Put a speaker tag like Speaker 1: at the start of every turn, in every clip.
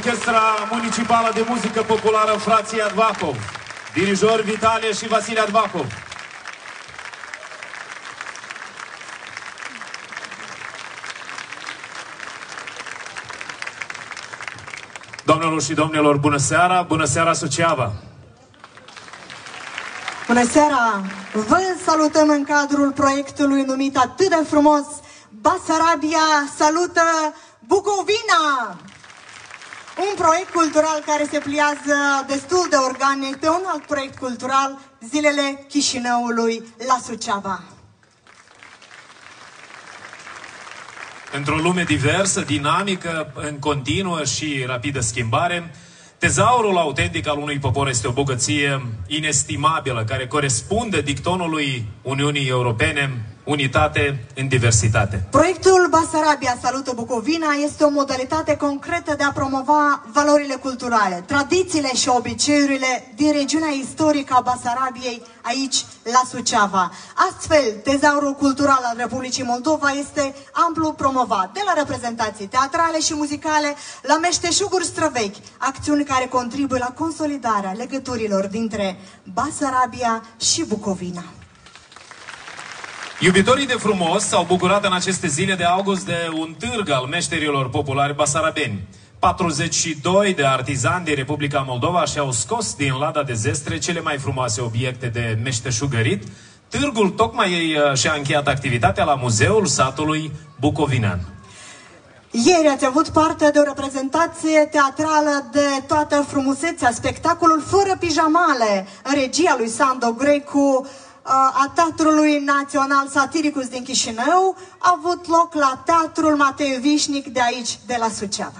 Speaker 1: Orchestra Municipală de Muzică Populară Frații Advahov, dirijori Vitalie și Vasile Advahov. Doamnelor și domnilor, bună seara! Bună seara, Suceava!
Speaker 2: Bună seara! Vă salutăm în cadrul proiectului numit atât de frumos Basarabia salută Bucovina! Un proiect cultural care se pliază destul de organic pe un alt proiect cultural, Zilele Chișinăului la Suceava.
Speaker 1: Într-o lume diversă, dinamică, în continuă și rapidă schimbare, tezaurul autentic al unui popor este o bogăție inestimabilă, care corespunde dictonului Uniunii Europene, unitate în diversitate.
Speaker 2: Proiectul Basarabia salută Bucovina este o modalitate concretă de a promova valorile culturale, tradițiile și obiceiurile din regiunea istorică a Basarabiei, aici la Suceava. Astfel, tezaurul cultural al Republicii Moldova este amplu promovat, de la reprezentații teatrale și muzicale la meșteșuguri străvechi, acțiuni care contribuie la consolidarea legăturilor dintre Basarabia și Bucovina.
Speaker 1: Iubitorii de frumos s-au bucurat în aceste zile de august de un târg al meșterilor populari basarabeni. 42 de artizani din Republica Moldova și-au scos din lada de zestre cele mai frumoase obiecte de meșteșugărit. Târgul tocmai și-a încheiat activitatea la Muzeul Satului Bucovinean.
Speaker 2: Ieri ați avut parte de o reprezentație teatrală de toată frumusețea, spectacolul Fără pijamale, în regia lui Sando Grecu, a Teatrului Național Satiricus din Chișinău, a avut loc la Teatrul Matei Vișnic de aici, de la Suceava.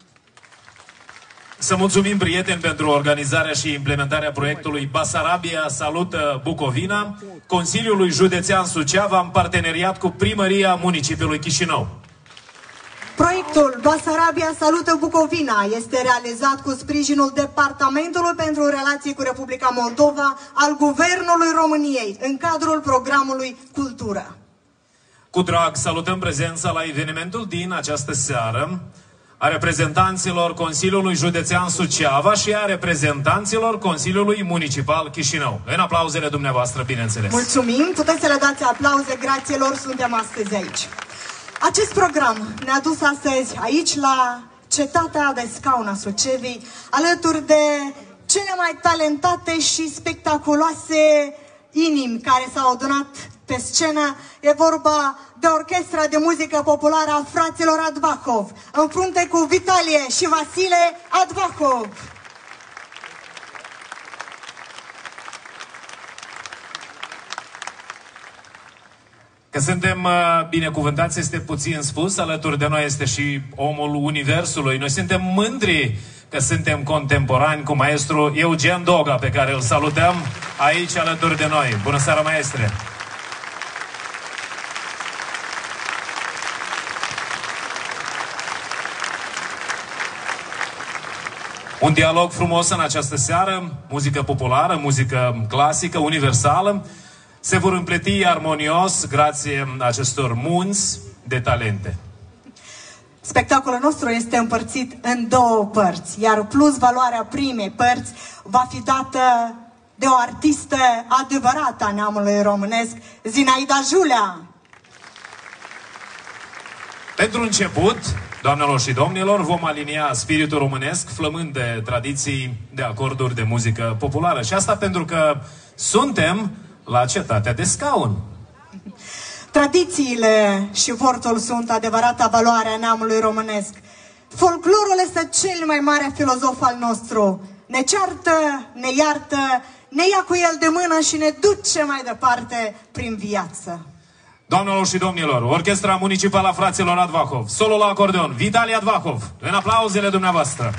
Speaker 1: Să mulțumim, prieteni, pentru organizarea și implementarea proiectului Basarabia salută Bucovina, Consiliului Județean Suceava, în parteneriat cu Primăria Municipiului Chișinău.
Speaker 2: Proiectul Basarabia salută Bucovina este realizat cu sprijinul Departamentului pentru Relații cu Republica Moldova al Guvernului României, în cadrul programului Cultură.
Speaker 1: Cu drag salutăm prezența la evenimentul din această seară a reprezentanților Consiliului Județean Suceava și a reprezentanților Consiliului Municipal Chișinău. În aplauzele dumneavoastră, bineînțeles.
Speaker 2: Mulțumim, puteți să le dați aplauze, grație lor, suntem astăzi aici. Acest program ne-a dus astăzi aici, la Cetatea de Scaun a Sucevei, alături de cele mai talentate și spectaculoase inimi care s-au adunat pe scenă. E vorba de Orchestra de Muzică Populară a Fraților Advahov, în frunte cu Vitalie și Vasile Advahov.
Speaker 1: Că suntem binecuvântați este puțin spus, alături de noi este și omul Universului. Noi suntem mândri că suntem contemporani cu maestru Eugen Doga, pe care îl salutăm aici alături de noi. Bună seara, maestre! Un dialog frumos în această seară, muzică populară, muzică clasică, universală, se vor împleti armonios grație acestor munți de talente.
Speaker 2: Spectacolul nostru este împărțit în două părți, iar plus valoarea primei părți va fi dată de o artistă adevărată a neamului românesc, Zinaida Julea.
Speaker 1: Pentru început, doamnelor și domnilor, vom alinia spiritul românesc, flămând de tradiții, de acorduri de muzică populară. Și asta pentru că suntem la Cetatea de Scaun.
Speaker 2: Tradițiile și vortul sunt adevărata valoare a neamului românesc. Folclorul este cel mai mare filozof al nostru. Ne ceartă, ne iartă, ne ia cu el de mână și ne duce mai departe prin viață.
Speaker 1: Doamnelor și domnilor, Orchestra Municipală a Fraților Advahov, solo la acordeon, Vitalie Advahov, în aplauzele dumneavoastră.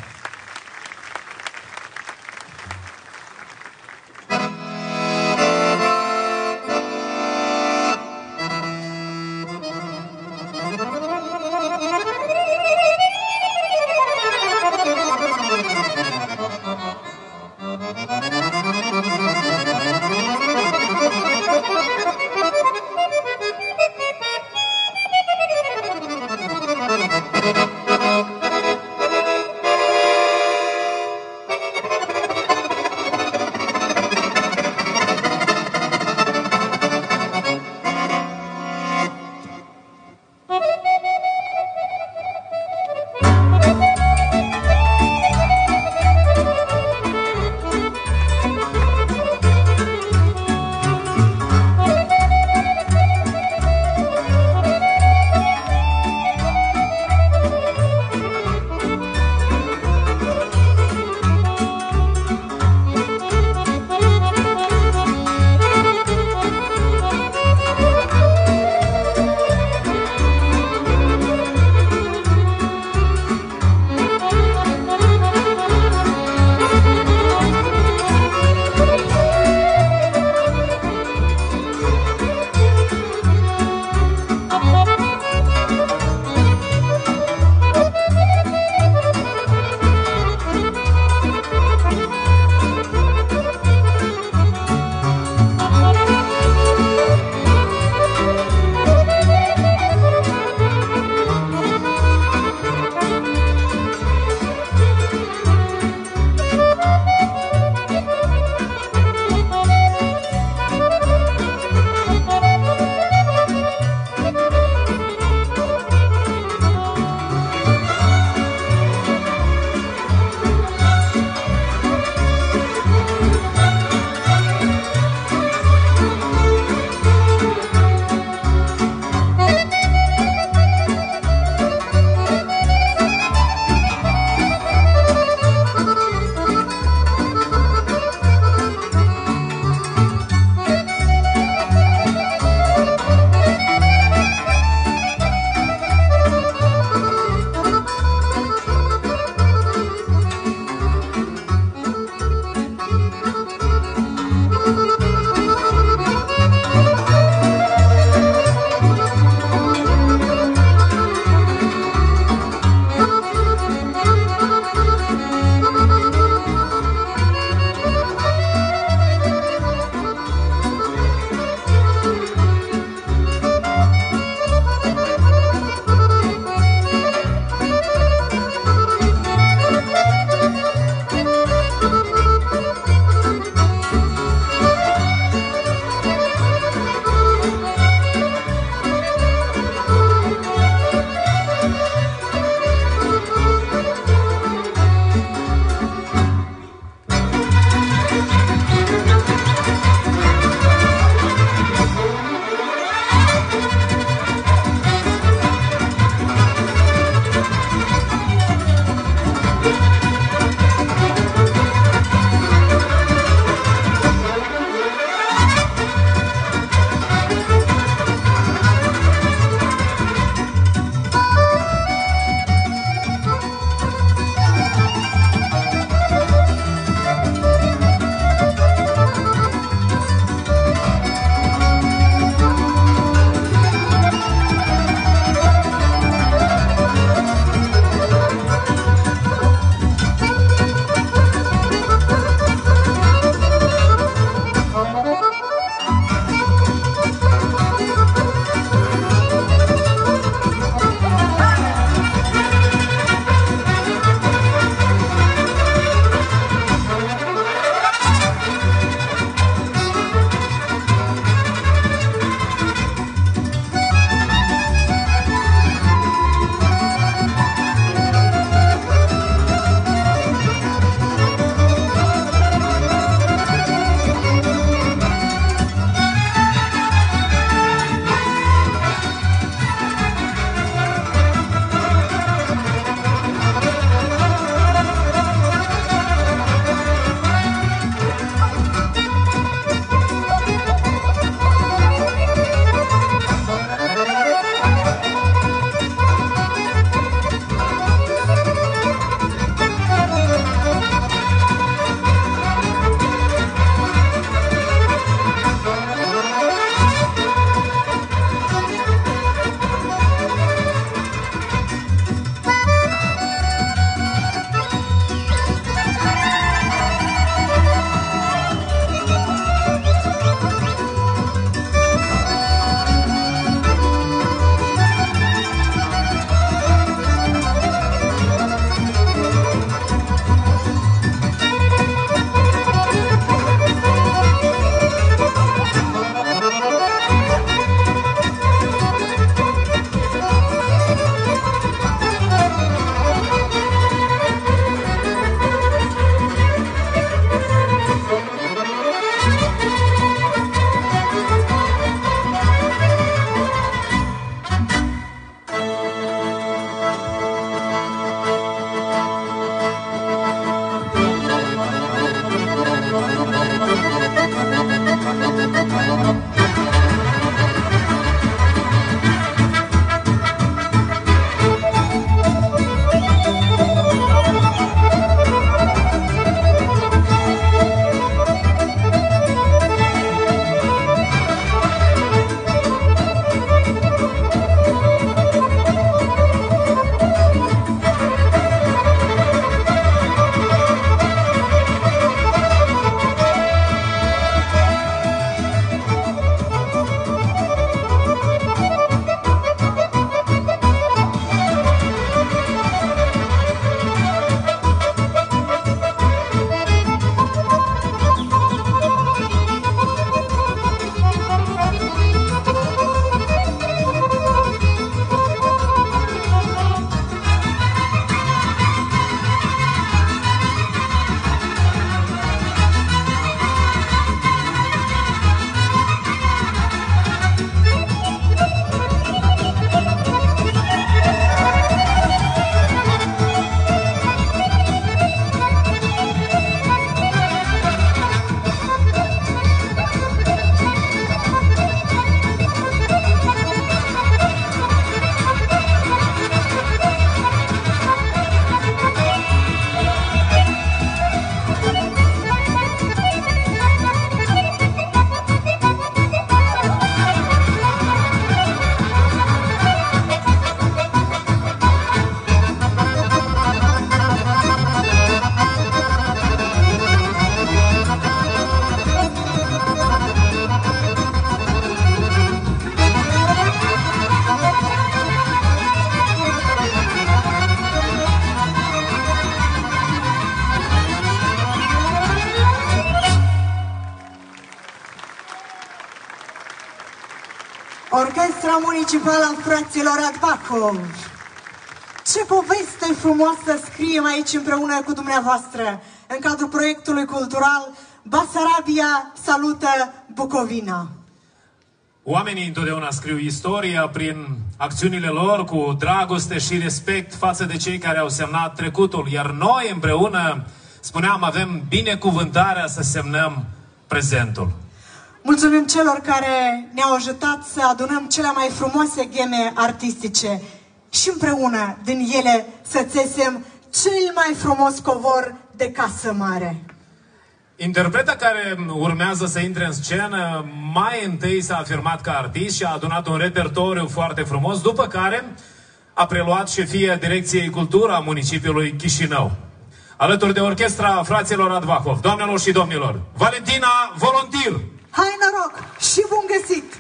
Speaker 2: Orchestra Municipală a Fraților Radbacov. Ce poveste frumoasă scriem aici împreună cu dumneavoastră în cadrul proiectului cultural Basarabia salută Bucovina.
Speaker 1: Oamenii întotdeauna scriu istoria prin acțiunile lor cu dragoste și respect față de cei care au semnat trecutul, iar noi împreună, spuneam, avem binecuvântarea să semnăm prezentul.
Speaker 2: Mulțumim celor care ne-au ajutat să adunăm cele mai frumoase gheme artistice și împreună din ele să țesem cel mai frumos covor de casă mare.
Speaker 1: Interpreta care urmează să intre în scenă mai întâi s-a afirmat ca artist și a adunat un repertoriu foarte frumos, după care a preluat șefia Direcției Cultură a municipiului Chișinău. Alături de orchestra Fraților Radbacov, doamnelor și domnilor, Valentina Volontir!
Speaker 2: Hai noroc și bun găsit!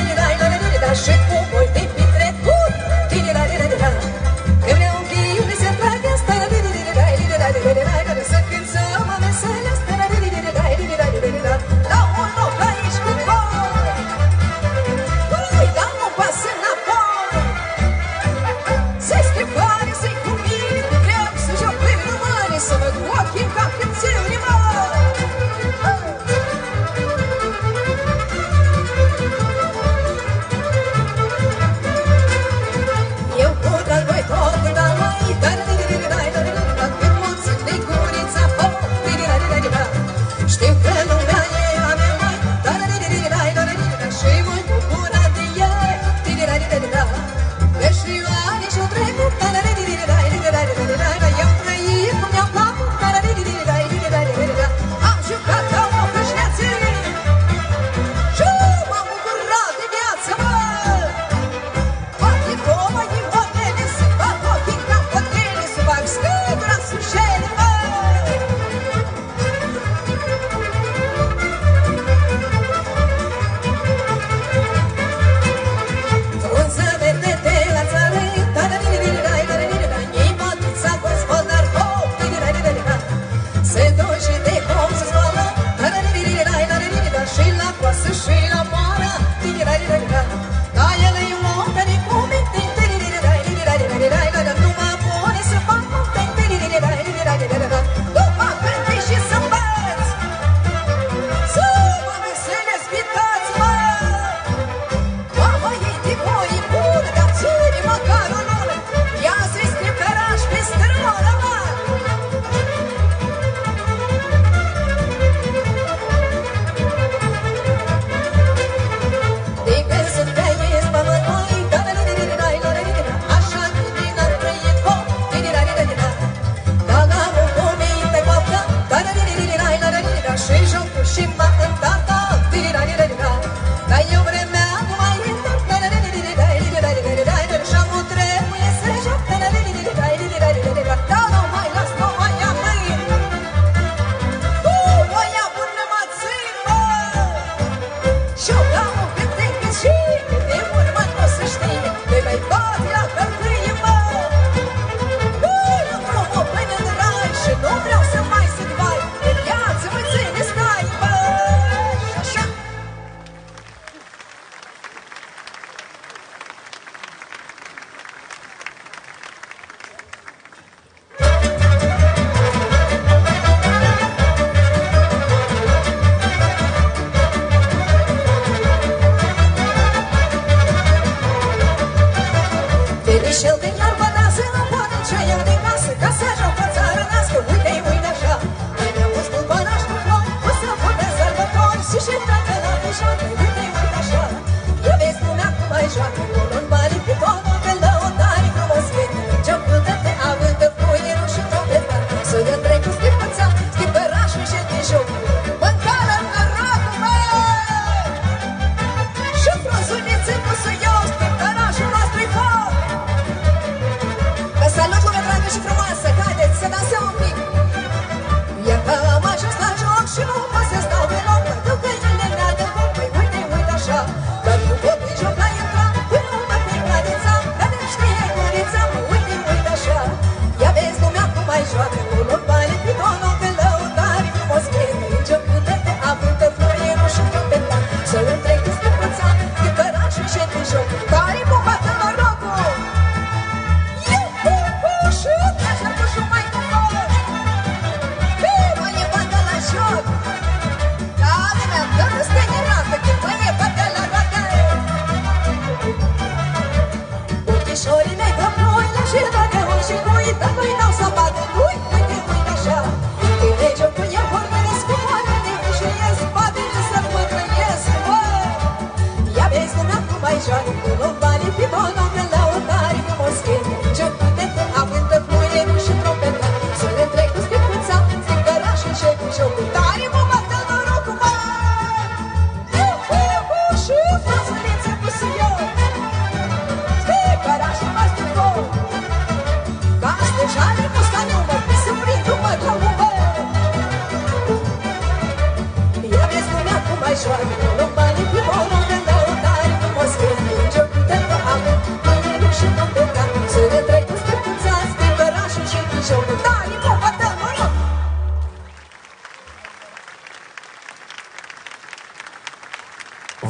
Speaker 3: Și cu multe pitre, că vreau ghiule să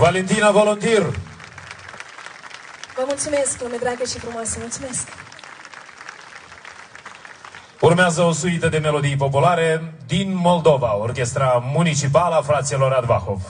Speaker 1: Valentina Volontir.
Speaker 3: Vă mulțumesc, lume dragă și frumoasă, mulțumesc!
Speaker 1: Urmează o suită de melodii populare din Moldova, Orchestra Municipală a Fraților Advahov.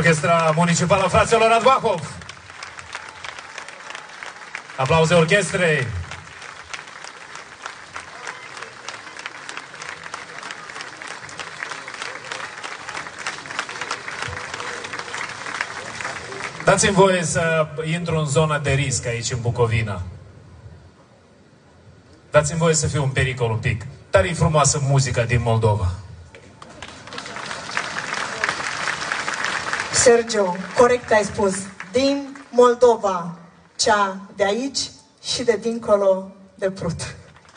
Speaker 1: Orchestra Municipală Fraților Radvahov. Aplauze orchestrei. Dați-mi voie să intru în zona de risc aici, în Bucovina. Dați-mi voie să fiu un pericol un pic. Tare-i frumoasă muzica din Moldova.
Speaker 2: Sergio, corect ai spus. Din Moldova, cea de aici și de dincolo de Prut.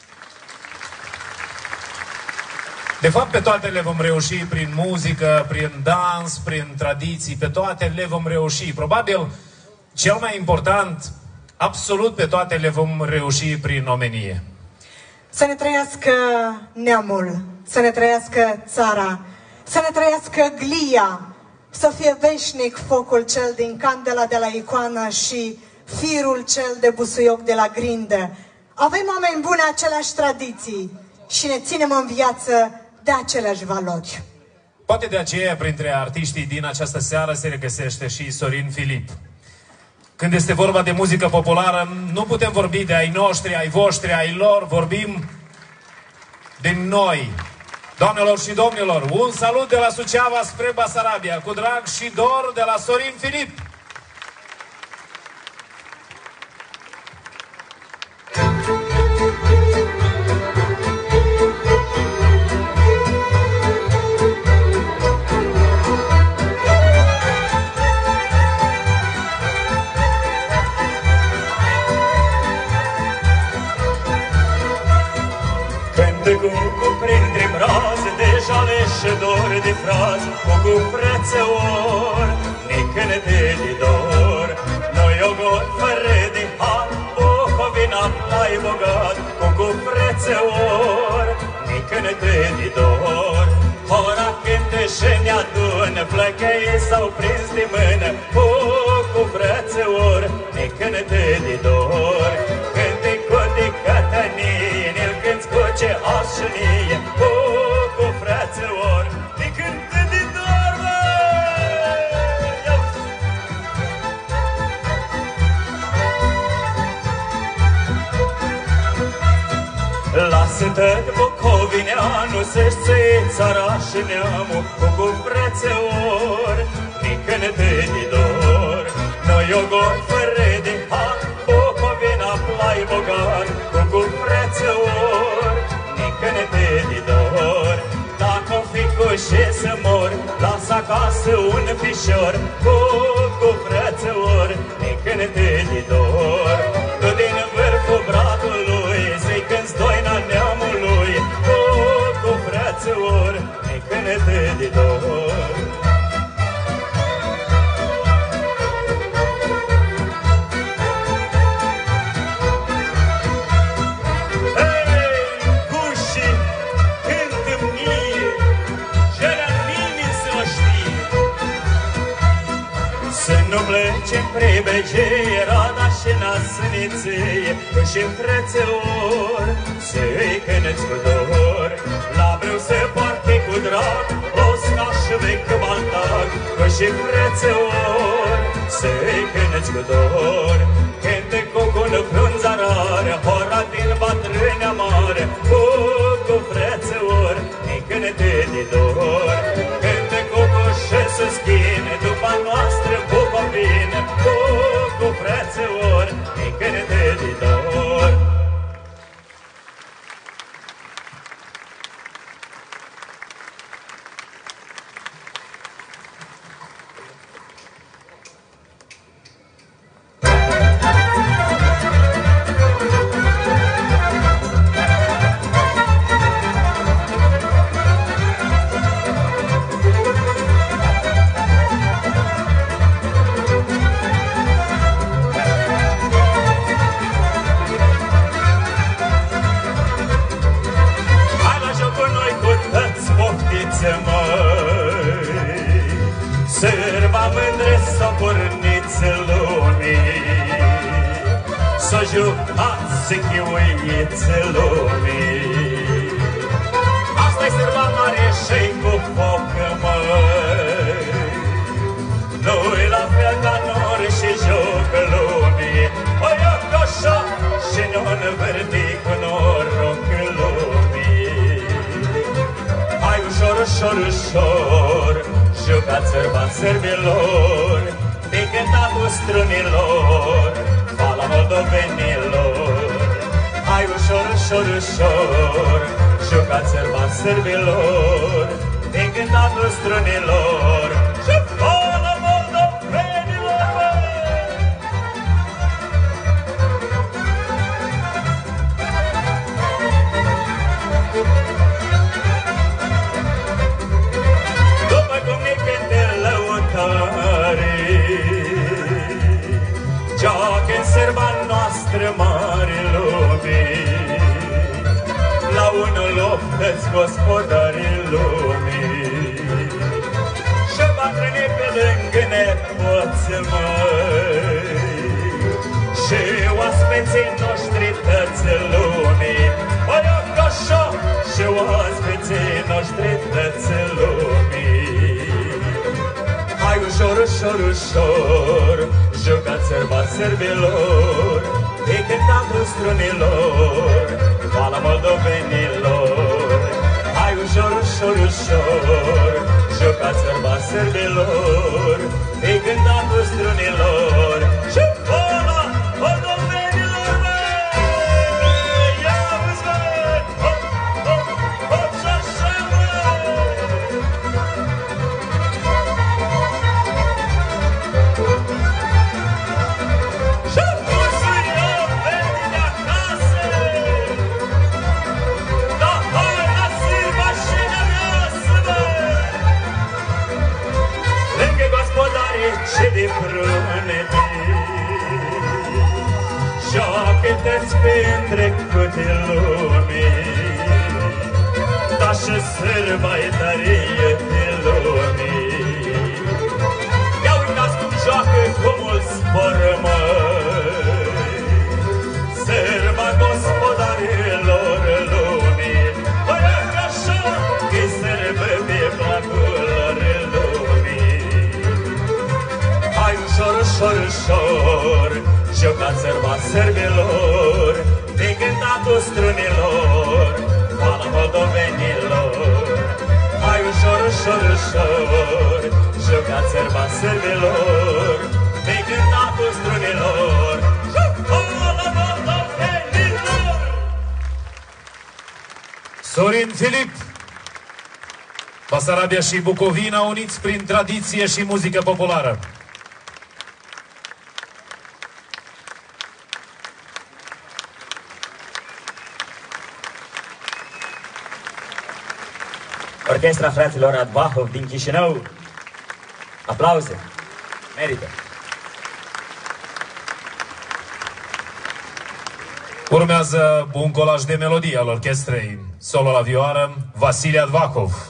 Speaker 1: De fapt, pe toate le vom reuși prin muzică, prin dans, prin tradiții, pe toate le vom reuși. Probabil, cel mai important, absolut pe toate le vom reuși prin omenie.
Speaker 2: Să ne trăiască neamul, să ne trăiască țara, să ne trăiască glia, să fie veșnic focul cel din candela de la icoană și firul cel de busuioc de la grindă. Avem oameni buni, aceleași tradiții și ne ținem în viață de aceleași valori.
Speaker 1: Poate de aceea, printre artiștii din această seară se regăsește și Sorin Filip. Când este vorba de muzică populară, nu putem vorbi de ai noștri, ai voștri, ai lor, vorbim de noi. Doamnelor și domnilor, un salut de la Suceava spre Basarabia, cu drag și dor de la Sorin Filip.
Speaker 4: Printre braze de jale și dor de frază, cu prețeor, nică-ne de dor. Noi o gol fără de har, Bucovina plai bogat, cu prețeor, nică-ne de dor. Ora când și ne adună, flăcăii s-au prins de mână, cu prețeor, nică-ne de dor. Cântecul de Cătănie, ne-l cânți cu ce așunie, cu fraților, de cântă de dor, lasă tot bucovineanu să-și ție țara și neamul, cu fraților, de cântă de dor. Noi o gol fără de har, Bucovina plai bogat, cu prețăor, nică-ne de dor. Dacă o fi cu și să mor, las acasă un fișor, cu prețăor, nică-ne de dor. Tu din vârful bratului, să-i cânți doina neamului, cu prețăor, nică-ne de dor. Nu plece prebegie, rada și nasâniție, și frățelor să-i căneți cu dor. La brâu se poarte cu drag, osnaș vechi baltac, și frățelor să-i căneți cu dor. Cânte cocul frunza rare, hora din bătrâne mare, cu frățelor, nică-ne de dor. Cânte cocul și să schine, după noastră Bucovina, cu fraților, nică-ne de dor. Sârba mândre s-o porniță lumii, s-o jucați chiuiță lumii. Asta-i sârba mare și-i cu foc, măi, Ion Verdi cu noroc în lumii. Hai ușor, ușor, ușor, jucați sărba sărbilor, de cântatul strunilor, vala moldovenilor. Hai ușor, ușor, ușor, jucați sărba sărbilor, de cântatul strunilor și vala moldovenilor. După cum ne cânte lăutare, joacă în sărba noastră mare lumii, la unul loc îți gospodarii lumii. Și bătrâne pe lângă nepoți măi, și oaspeții noștri tăți lumii. Oi, așa, și oaspeții noștri tăți lumii. Hai ușor, ușor, ușor, jucați sărba sărbilor, de cântatul strunilor, vala moldovenilor. Hai ușor, ușor, ușor, jucați sărba sărbilor, de cântatul strunilor și vala moldovenilor, băi! Ia uzi, băi! Hop, hop, hop și așa, băi! Și puși eu Verdi de acasă, da hai la sârba și nerioasă, băi! Lângă gospodarii și de prunete, joacă-te-ți pe întrecute lumii, da și sârba-i tărie de lumii. Ia uitați cum joacă cu mulți spor, măi, sârba gospodarilor lumii. Băi, așa că-i sârbă de placul lor lumii. Hai ușor, ușor, ușor, jucați sărba sărbilor, de cântatul strunilor, vala moldovenilor. Hai ușor, ușor, ușor, jucați sărba sărbilor, de cântatul strunilor și vala moldovenilor.
Speaker 1: Sorin Filip, Basarabia și Bucovina uniți prin tradiție și muzică populară.
Speaker 5: Orchestra fraților Advahov din Chișinău. Aplauze. Merită.
Speaker 1: Urmează un colaj de melodie al orchestrei. Solo la vioară, Vasile Advahov.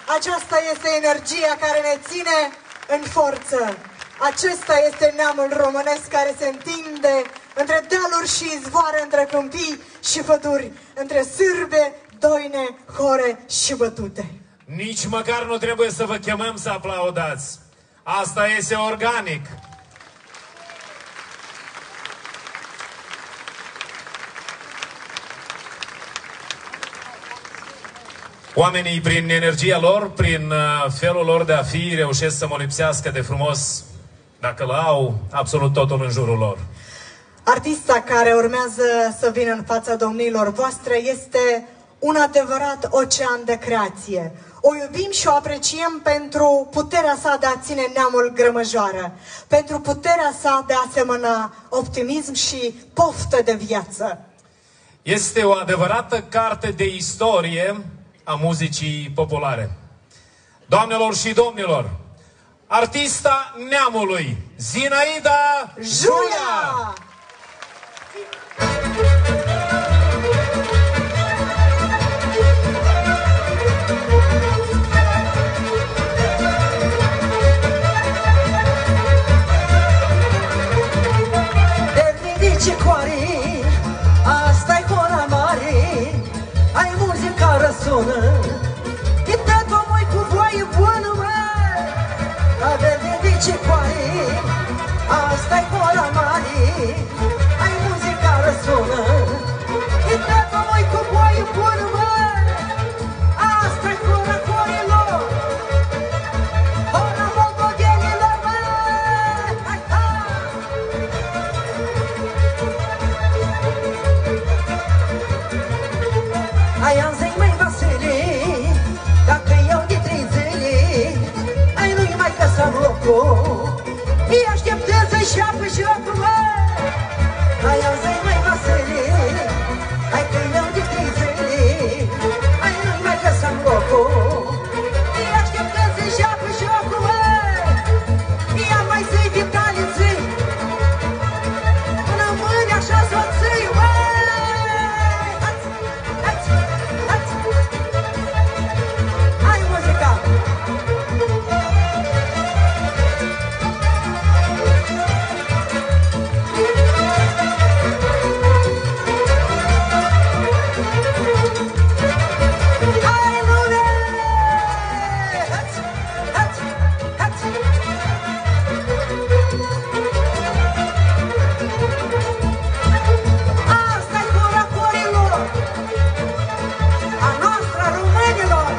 Speaker 2: Aceasta este energia care ne ține în forță. Acesta este neamul românesc care se întinde între dealuri și izvoare, între câmpii și păduri, între sârbe, doine, hore și bătute.
Speaker 1: Nici măcar nu trebuie să vă chemăm să aplaudați. Asta este organic. Oamenii, prin energia lor, prin felul lor de a fi, reușesc să mă lipsească de frumos, dacă l-au, absolut totul în jurul lor.
Speaker 2: Artista care urmează să vină în fața domnilor voastre este un adevărat ocean de creație. O iubim și o apreciem pentru puterea sa de a ține neamul grămăjoară, pentru puterea sa de a semăna optimism și poftă de viață.
Speaker 1: Este o adevărată carte de istorie a muzicii populare. Doamnelor și domnilor, artista neamului, Zinaida Julia!
Speaker 6: Ce coare, asta-i hora mare, ai muzica răsună, e tătul măi cu voie bună, măi. De ce coare, asta-i hora mare, ai muzica răsună, e tătul măi cu voie bună, măi. Asta-i hora corilor, hora moldovenilor, măi. Hai, hai. Aia-mi zic, măi, Vasile, dacă iau de 3 zile, ai nu-i mai căsăm locul, îi așteptăm să-și apă jocul, măi. Aia-mi zic, măi, Vasile, hai că iau de 3 zile, ai nu-i mai căsăm locul, îi așteptăm să-și apă jocul, măi. Ia mai zi, vitaliței, până mâine așa soței, măi. Hai muzica! Hai lume! Hați! Hați! Hați! Asta-i hora corilor! A noastră, a românilor!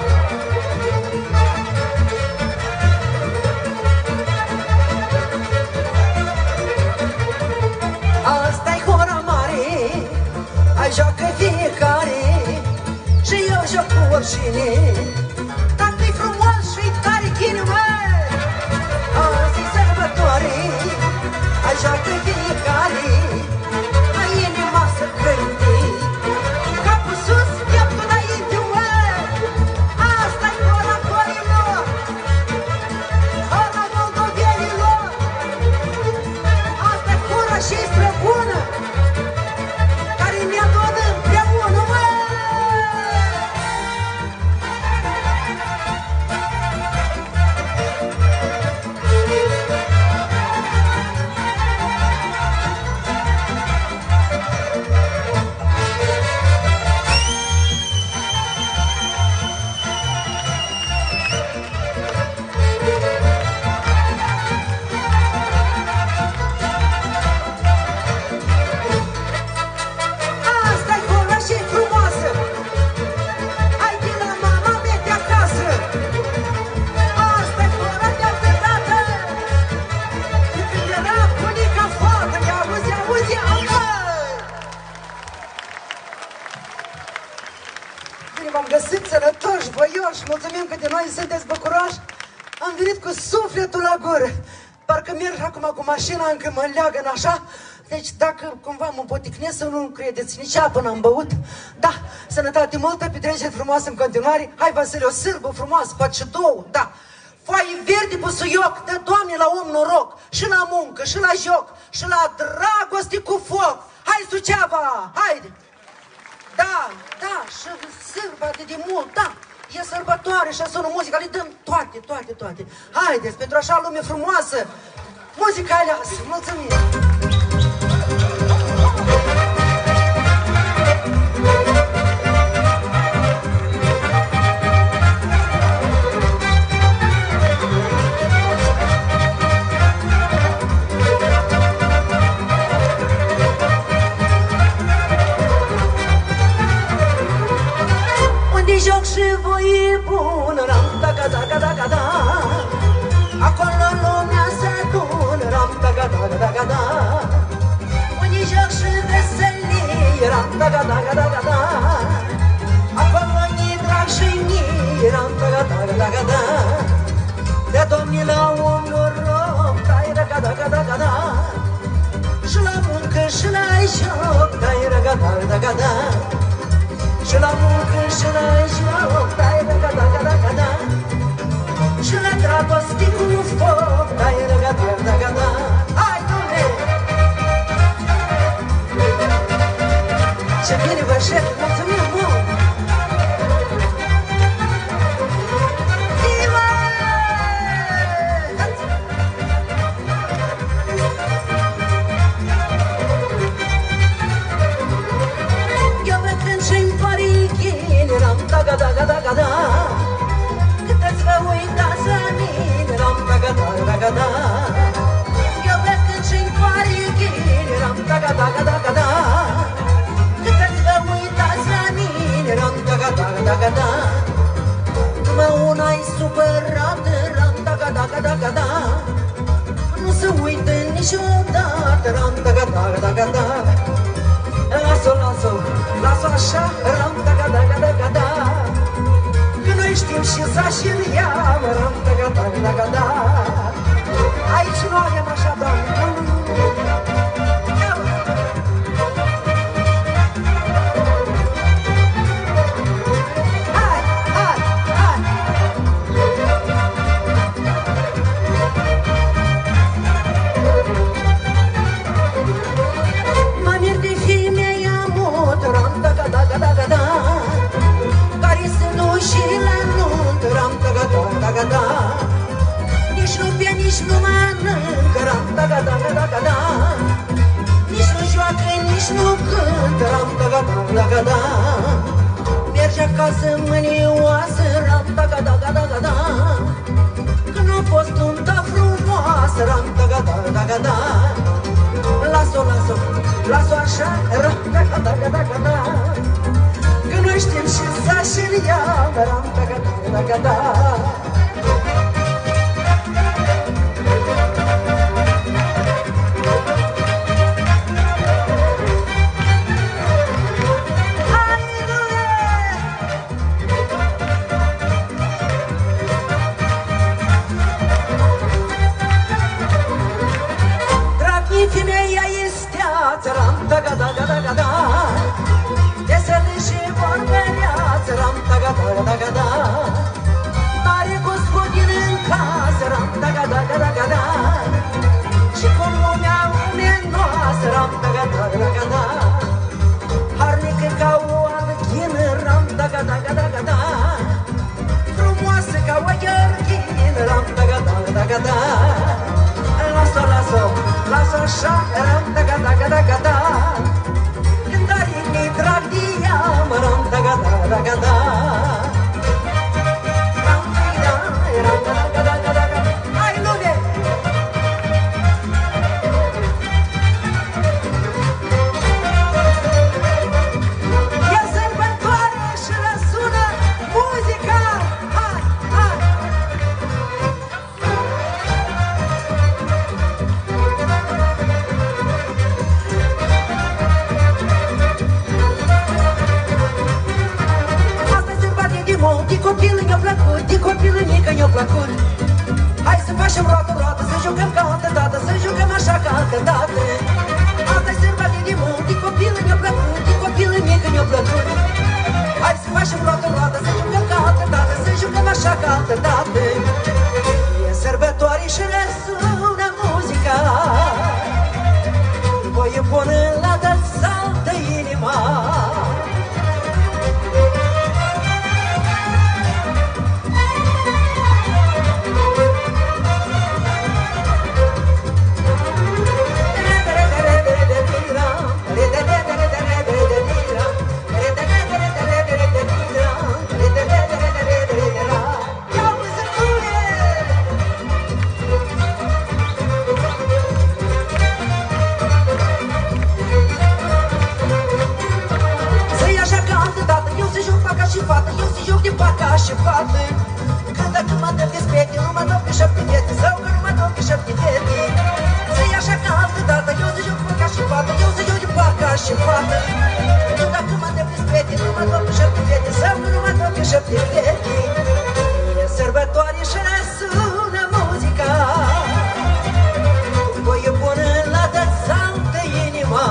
Speaker 6: Asta-i hora mare, ai joacă fiecare, și eu joc cu oricine, dacă-i frumos și-i tare chine, măi. Azi-i sărbătoare, ai joacă fiecare, ai inima să cânte, capul sus, pieptul înainte, măi. Asta-i hora corilor, hora moldovenilor, asta-i hora și străbună, care ne adună împreună, măi. Asta-i hora și frumoasă, ai de la mama mea de acasă. Asta-i hora de altă dată, de când era bunica fată, ne auzi, auzi, auzi. Bine, v-am găsit sănătoși, voioși, mulțumim că de noi sunteți bucuroși. Am venit cu sufletul la gură. Parcă merg acum cu mașina, încă mă leagă în așa. Deci dacă cumva mă poticnesc, să nu credeți, nici apă n-am băut. Da, sănătate multă, petrecere frumoasă în continuare. Hai, Vasile, o sârbă frumoasă, poate și două, da. Foaie verde, busuioc, dă, Doamne, la om noroc. Și la muncă, și la joc, și la dragoste cu foc. Hai, Suceava, haide! Da, da, și sârba de mult, da. E sărbătoare și sună muzica, le dăm toate, toate, toate. Haideți, pentru așa lume frumoasă, muzica aleasă. Mulțumim! Joc și voi bun, ram, taca, taca, taca, da. Acolo lumea se adună, ram, taca, taca, taca, da. Unii joc și veselie, ram, taca, taca, taca, da. Acolo-i drag și mie, ram, taca, taca, taca, da. De domnii la un noroc, tai, taca, taca, taca, da. Și la muncă și la joc, tai, taca, taca, taca, da. Și la muncă și la joc, dai răga, da, da, da, da. Și la dragoste cu foc, dai răga, da, da, da. Hai, Doamne! Ce bine vă șef, mulțumim mult! Viva! Eu vă cânt și-n parichini, ram, taga, taga, taga, da. Câteți vă uitați la mine, ram, taga, taga, taga, da. Eu vă cânt și-n parichini, ram, taga, taga, taga, da. Câteți vă uitați la mine, ram, taga, taga, taga, da. Numai una-i supărată, ram, taga, taga, taga, da. Nu se uită niciodată, ram, taga, taga, taga, da. Las-o, las-o, las-o așa, ram, taga, taga, taga, da. Că noi știm și să și-l iau, ram, taga, taga, taga, da. Aici nu avem așa, Doamne. Hai, hai, hai. Mă mir de femeia mut, ram, taga, taga, taga, da. Care se duce la nunt, ram, taga, taga, taga, da. Nici nu bea, nici nu mănâncă, ram, taga, taga, taga, da. Nici nu joacă, nici nu cântă, ram, taga, taga, taga, da. Merge acasă mânioasă, ram, taga, taga, taga, da. Când a fost nunta frumoasă, ram, taga, taga, taga, da. Las-o, las-o, las-o așa, ram, taga, taga, taga, da. Că noi știm și să și-l iau, ram, taga, taga, taga, da. Femeia este ață, ram, taga, taga, taga, da. Desele și vorbăreață, ram, taga, taga, taga, da. Are gospodin în casă, ram, taga, taga, taga, da. Și cum lumea umenoasă, ram, taga, taga, taga, da. Harnică ca o alghină, ram, taga, taga, taga, da. Frumoasă ca o gheorghină, ram, taga, taga, taga, da. Las-o, las-o, las-o așa, ram, taga, taga, taga, da. Când are mi drag de ea, mă, ram, taga, taga, taga, da. Ram, taga, ram, taga, taga, taga, hai, lume! E sărbătoare și răsună muzica, hai, hai! De copil mi-a plăcut, de copil mică mi-a plăcut. Hai să facem roată, roată, să jucăm ca altă dată, să jucăm așa ca altă dată. Asta-i sărbătoare de mult, de copil mi-a plăcut, de copil mică mi-a plăcut. Hai să facem roată, roată, să jucăm ca altă dată, să jucăm așa ca altă dată. E sărbătoare și răsună muzica, voi pune la dat saltă inima. se joc parca și fată, eu se joc de parca și fată. Când dacă mă dă pe spete, nu mă dă pe 7 fete, sau că nu mă dă pe 7 fete. Să-i așa ca altă dată, eu se joc parca și fată, eu se joc de parca și fată. Când dacă mă dă pe spete, nu mă dă pe 7 fete, sau că nu mă dă pe 7 fete. E sărbătoare și răsună muzica, voi pune la dansantă inima.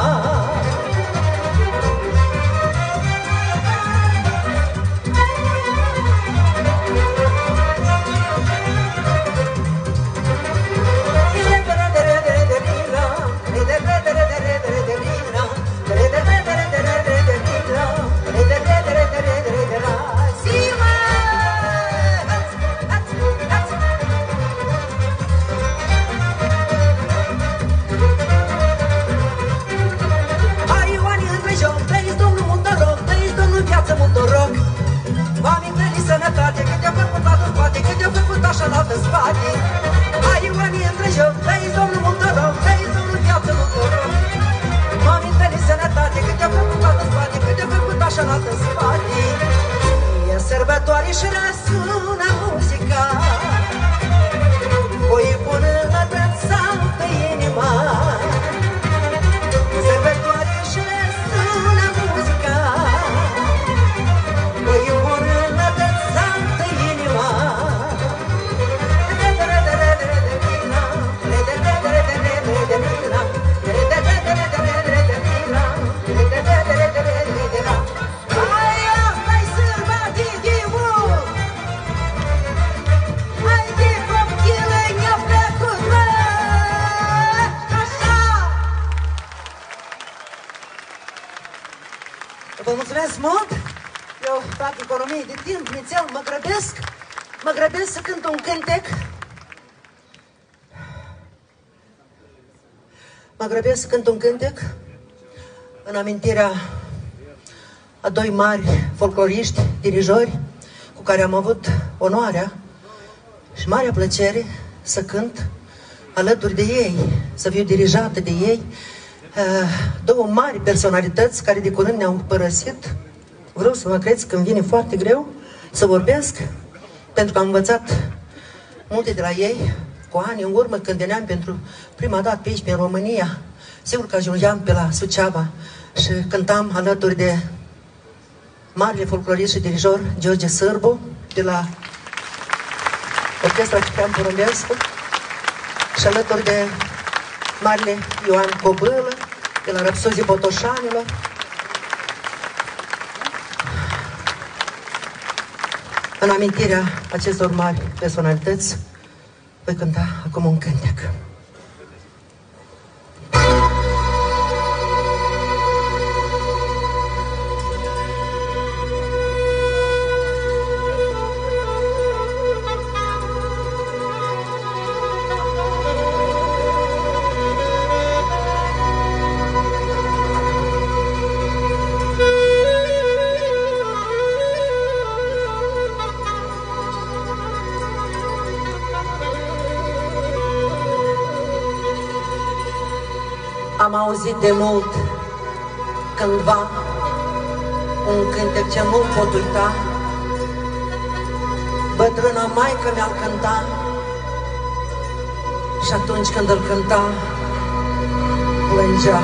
Speaker 6: Mami, veni sănătate, că te-a făcut la spate, că te-a făcut așa la altă spate. Ai oamenii între joc, dă-i domnul Montoroc, dă-i domnul viață Montoroc. Mami, veni sănătate, că te-a făcut la spate, că te-a făcut așa la altă spate. E sărbătoare și răsună muzica, voi pune la dansantă inima. Sărbătoare și răsună muzica, voi pune la dansantă inima. Hai, asta-i sârba Didimu! Hai, de copchilă, ne-a plăcut, mă! Așa! Vă mulțumesc mult! Eu fac economie de timp, nițel, mă grăbesc să cânt un cântec. Mă grăbesc să cânt un cântec în amintirea a doi mari folcloriști, dirijori, cu care am avut onoarea și marea plăcere să cânt alături de ei, să fiu dirijată de ei. Două mari personalități care de curând ne-au părăsit. Vreau să mă credeți că îmi vine foarte greu să vorbesc, pentru că am învățat multe de la ei cu ani în urmă, când veneam pentru prima dată pe aici, pe România. Sigur că ajungeam pe la Suceava și cântam alături de marele folclorist și dirijor George Sârbu, de la Orchestra Ciprian Porumbescu, și alături de marele Ioan Cobâlă, de la Rapsozii Botoșanilor. În amintirea acestor mari personalități, voi cânta acum un cântec. Am auzit de mult, cândva, un cântec ce nu pot uita. Bătrâna maică mi-al cânta și atunci când îl cânta, plângea.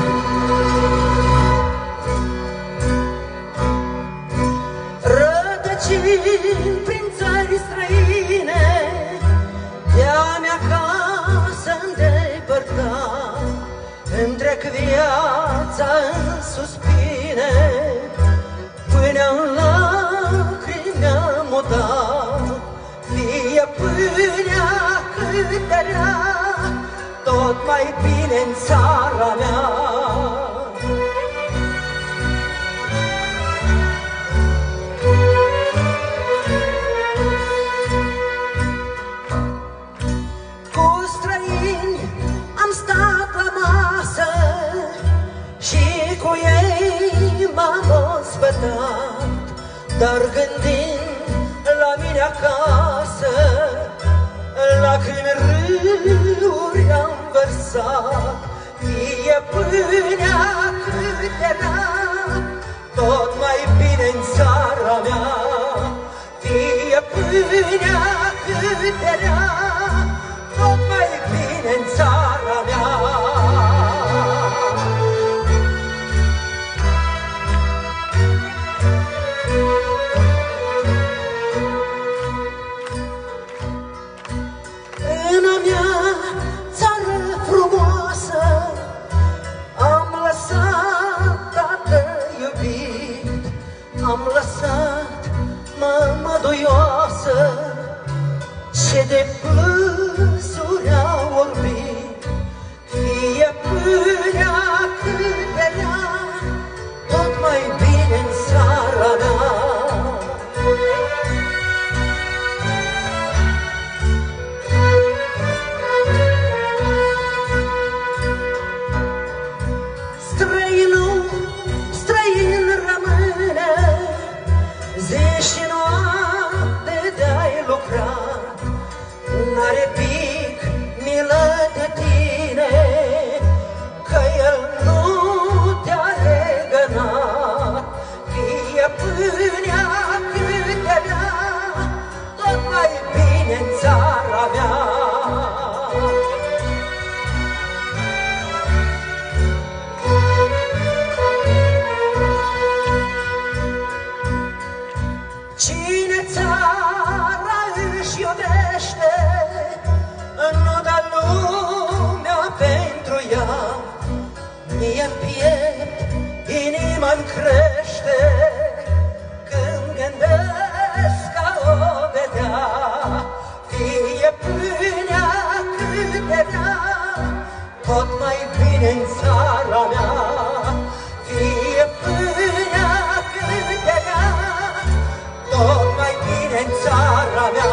Speaker 6: Rădăcini prin țări străine, de-a mea casă îndepărtat, îmi-trec viața în suspine, până-n lacrimi am udat. Fie pâinea cât de rea, tot mai bine în țara mea. Cu străini am stat la masă și cu ei m-am ospătat, dar gândind la mine acasă, lacrimi râuri am vărsat. Fie pâinea cât era, tot mai bine în țara mea, fie pâinea cât de rea, tot mai bine în țara mea. În a mea țară frumoasă am lăsat tată iubit, am lăsat mama duioasă, ce de plânsuri au orbit. Fie pâinea cât de rea, tot mai bine în țara mea. Străin rămâne, zi și noapte de-ai lucrat, n-are pic milă de tine, că el nu te-a legănat. Fie pâinea cât de rea, tot mai bine în țara mea. Cine țara își iubește, nu dă lumea pentru ea. Mie-n piept, inima-mi crește, când gândesc ca o vedea. Fie pâinea cât de rea, tot mai bine în țara mea. Fie pâinea cât de rea, tot mai bine în țara mea.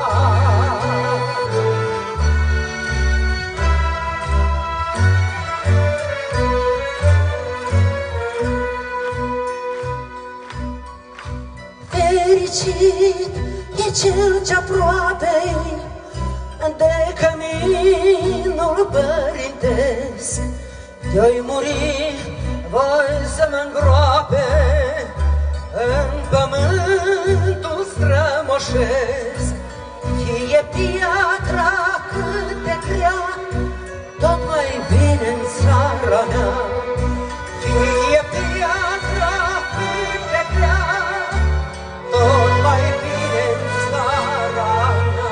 Speaker 6: Fericit e cel ce aproape de căminul părintesc. De-oi muri, voi să mă îngroape în pământul strămoșesc. Fie piatra cât de grea, tot mai bine în țara mea. Fie piatra cât de grea, tot mai bine în țara mea.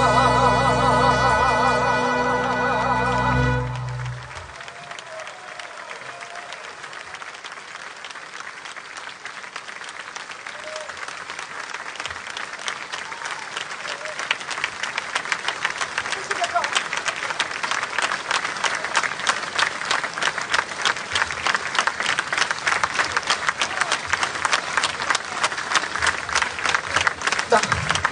Speaker 6: Da.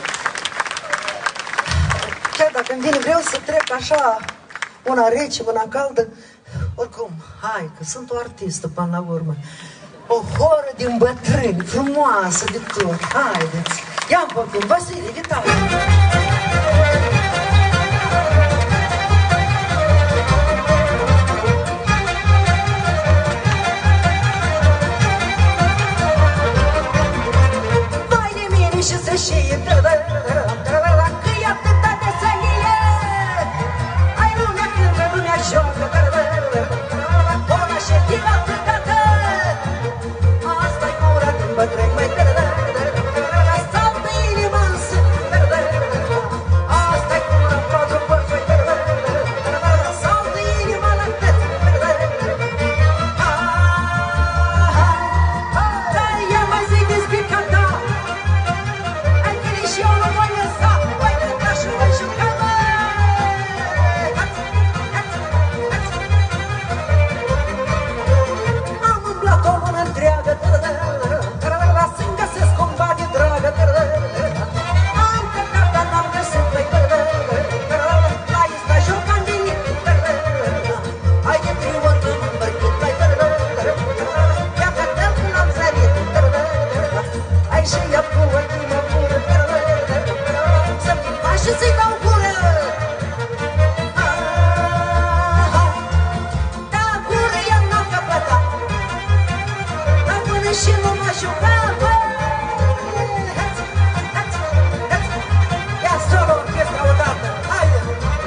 Speaker 6: Chiar dacă îmi vine greu să trec așa, una rece, una caldă, oricum, hai, că sunt o artistă până la urmă. O horă din bătrâni, frumoasă de tot, haideți. Ia-mi păcum, Vasile, gitară. Vai de mine și să știe, că e atâta de sălie. Ai lumea cântă, lumea joacă, ona și tira plecată. Asta-i cura când mă trec mai saltă inima în sân. Asta-i cura în patru părți mai saltă inima la tăți. Da, ia mai zi despre canta. Ai că nici eu nu voi lăsa, voi cânta și voi juca. Am umblat o lună întreagă, să-mi găsesc cumva de dragă. Am căcat, dar n-am găsit, la ăsta joc am venit. Hai de 3 ori m-am îmbărchit, ia că-te-l când am zărit. Hai și ia cu ochii mă pură, să-mi faci și să-i dau gură. Da, gură e n-a căpătat, dar până și nu mă Ia solo orchestra odată, haide!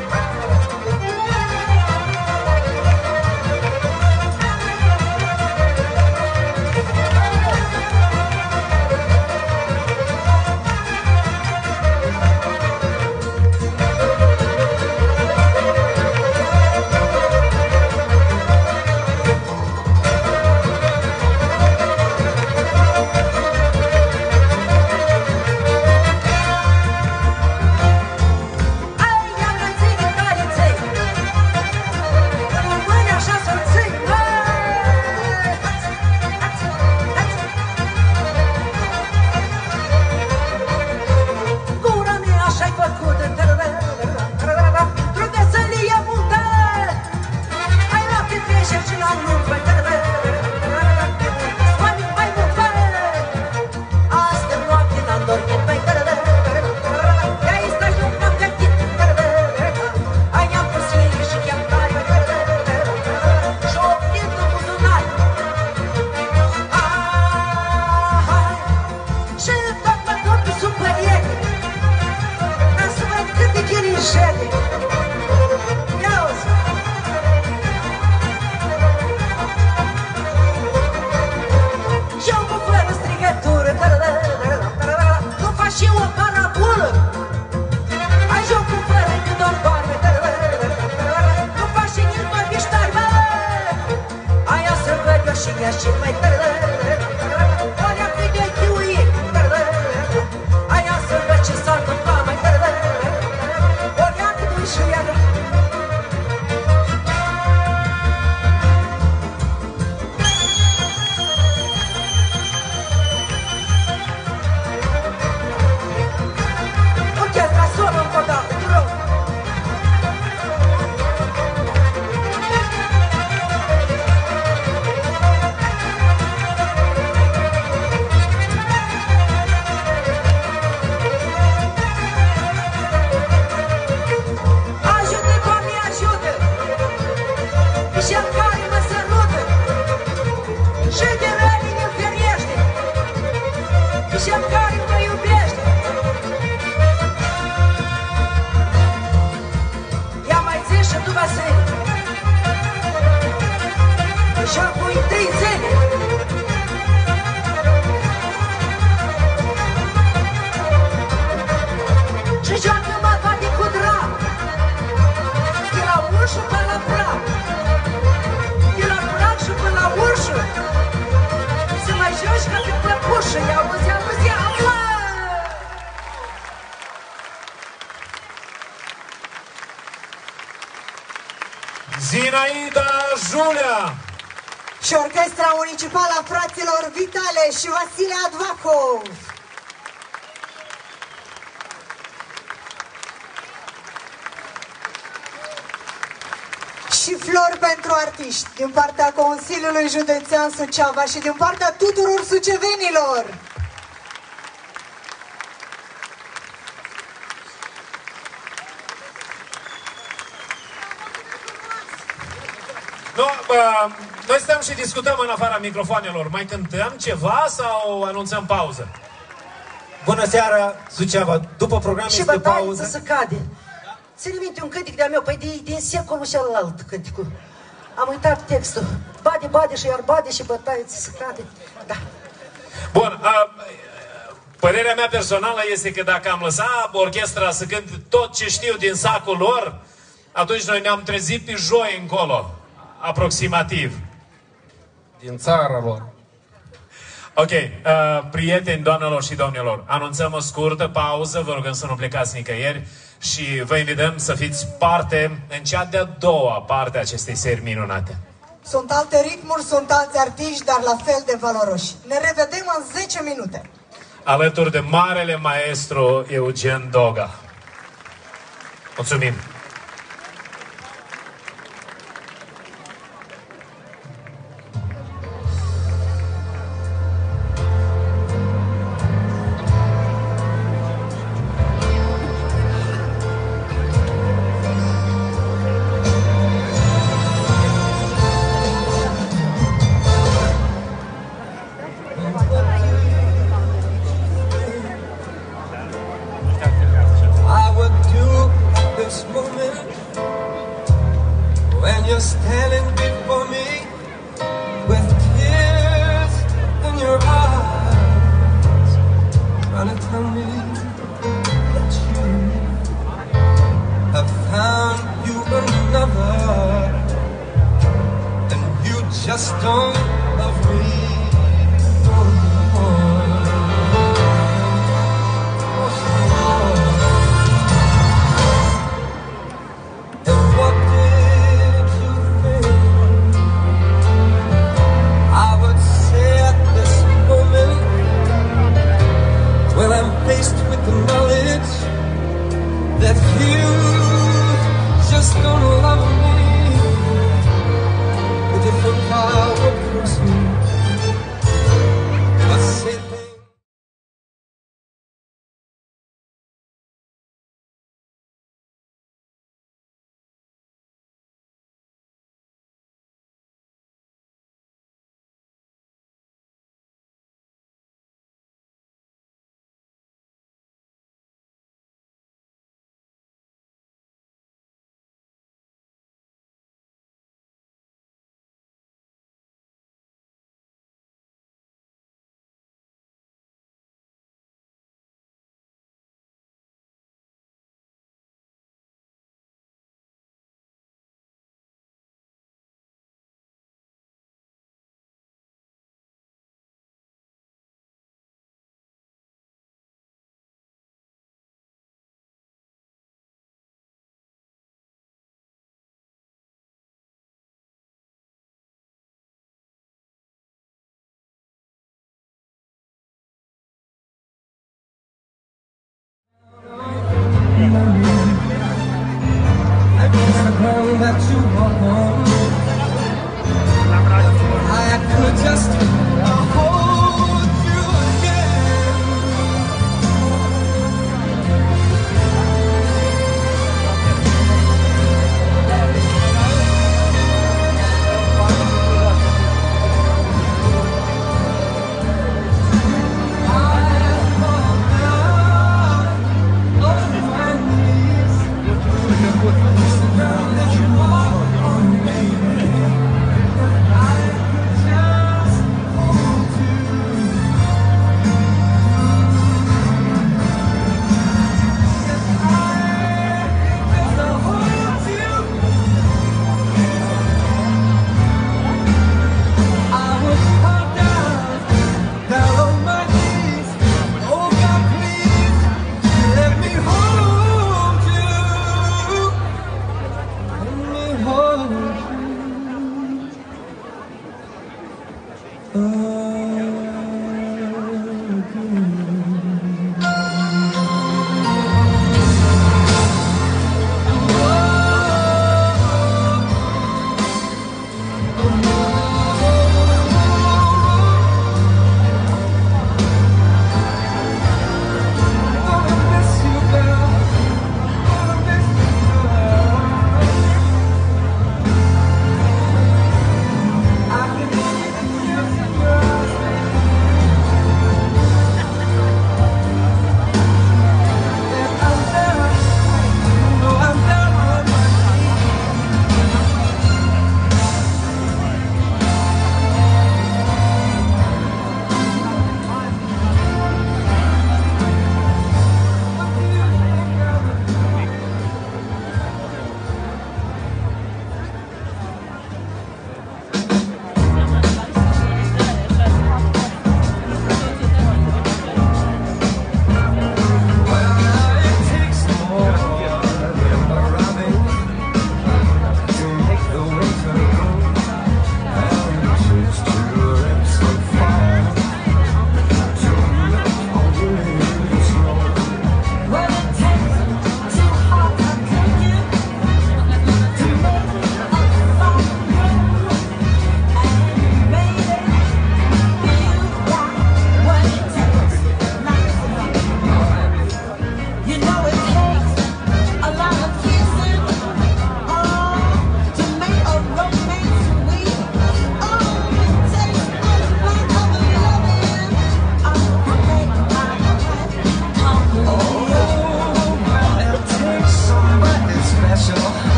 Speaker 1: Zinaida Julia
Speaker 2: și Orchestra Municipală a fraților Vitale și Vasile Advacov. Și flori pentru artiști din partea Consiliului Județean Suceava și din partea tuturor sucevenilor.
Speaker 1: No, noi stăm și discutăm în afara microfoanelor. Mai cântăm ceva sau anunțăm pauză?
Speaker 7: Bună seara, Suceava. După program
Speaker 6: și
Speaker 7: este pauză.
Speaker 6: să cade. Ține minte un cântic de-a meu, păi din secolul celălalt cânticul. Am uitat textul. Bade, bade și iar bade și bătaie să cade. Da.
Speaker 1: Bun, părerea mea personală este că dacă am lăsat orchestra să cânte tot ce știu din sacul lor, atunci noi ne-am trezit pe joi încolo, aproximativ.
Speaker 7: Din țara lor.
Speaker 1: Ok, prieteni, doamnelor și domnilor, anunțăm o scurtă pauză, vă rugăm să nu plecați nicăieri și vă invităm să fiți parte în cea de-a doua parte a acestei serii minunate.
Speaker 2: Sunt alte ritmuri, sunt alți artiști, dar la fel de valoroși. Ne revedem în 10 minute.
Speaker 1: Alături de marele maestru Eugen Doga. Mulțumim!
Speaker 3: Bye.
Speaker 8: this moment when you're standing before me with tears in your eyes, trying to tell me that you have found you another, and you just don't love me no more. And what did you think I would say at this moment when I'm faced with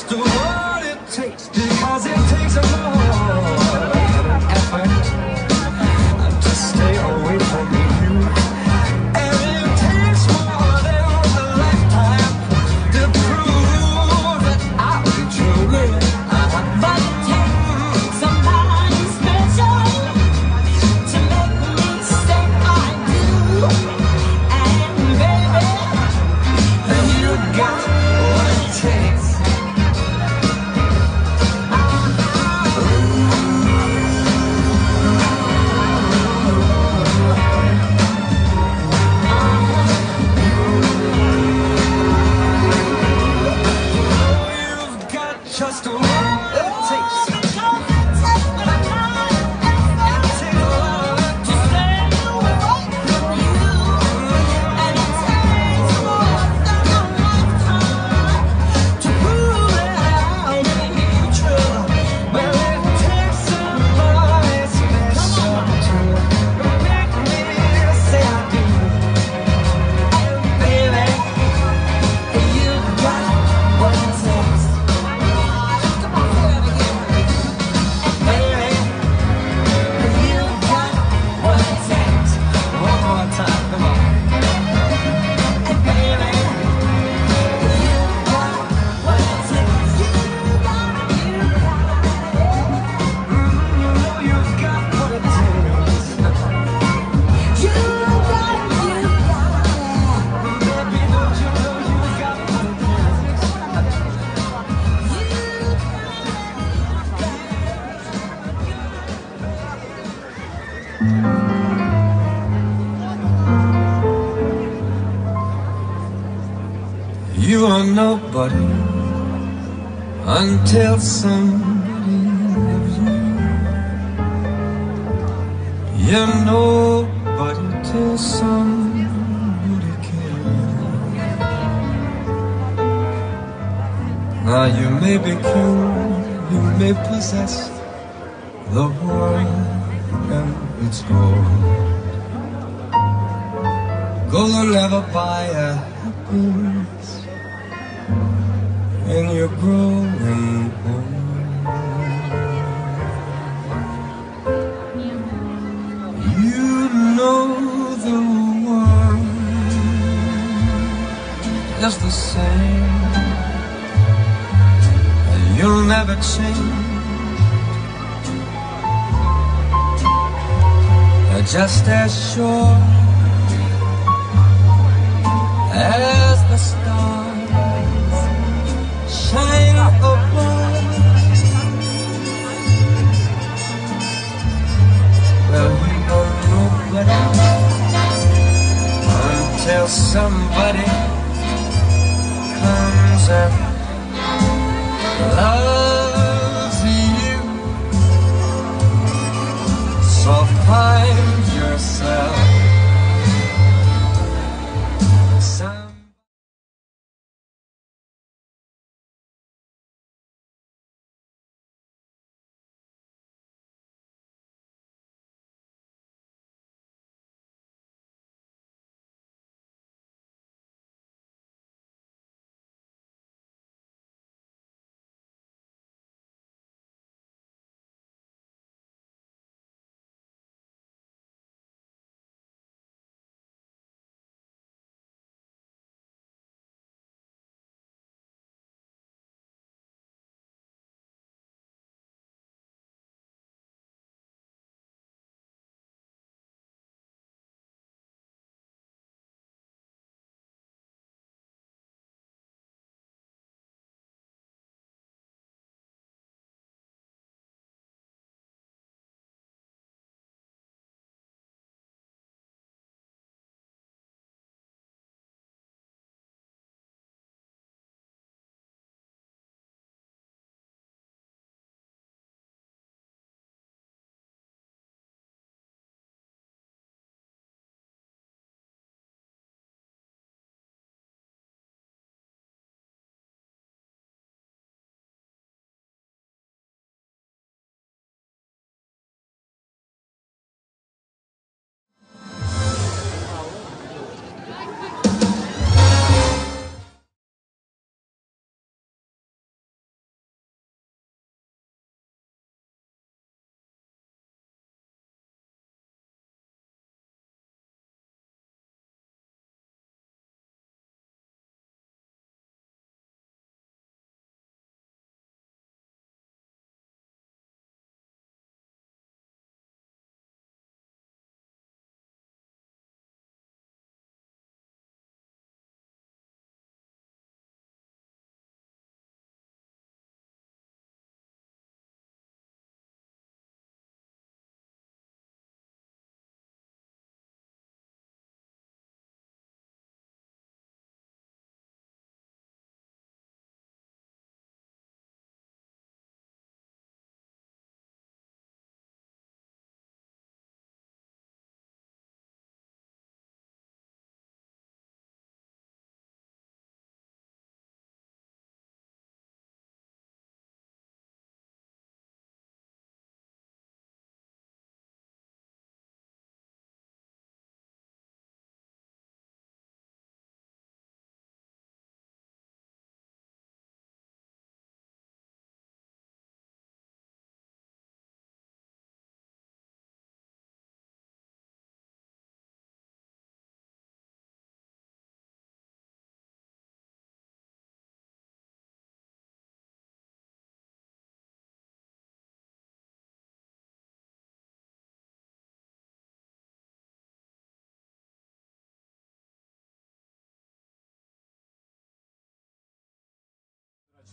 Speaker 8: just what it takes, because it takes a lot of effort to stay away from you. And it takes more than a lifetime to prove that I'll be true.
Speaker 9: But it takes somebody special to make me say I do. And baby,
Speaker 8: You got what it takes. You've got just what it takes. It takes a lot
Speaker 9: to stay away from you. And it takes more than a lifetime to prove that I'll be true.
Speaker 8: Well, it takes somebody special to make me say I do.
Speaker 9: And baby, you've got what it takes. Come on, say that again. And baby, you've got what it takes.
Speaker 8: One more time, come on.
Speaker 9: And baby, you've got what it takes. You got it.
Speaker 8: You know you've got what it takes.
Speaker 9: You got it.
Speaker 8: Baby, don't you know you've got what it takes? You are nobody until somebody loves you. You're nobody till somebody cares. Now you may be cute, you may possess the world and its gold. Gold will never buy a happiness when you're growing old. You know the world is the same. You'll never change. Just as sure as the stars shine above. Well, you don't know better until somebody comes and loves you. So find yourself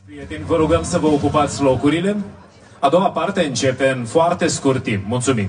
Speaker 1: Prieteni, vă rugăm să vă ocupați locurile. A doua parte începe în foarte scurt timp. Mulțumim!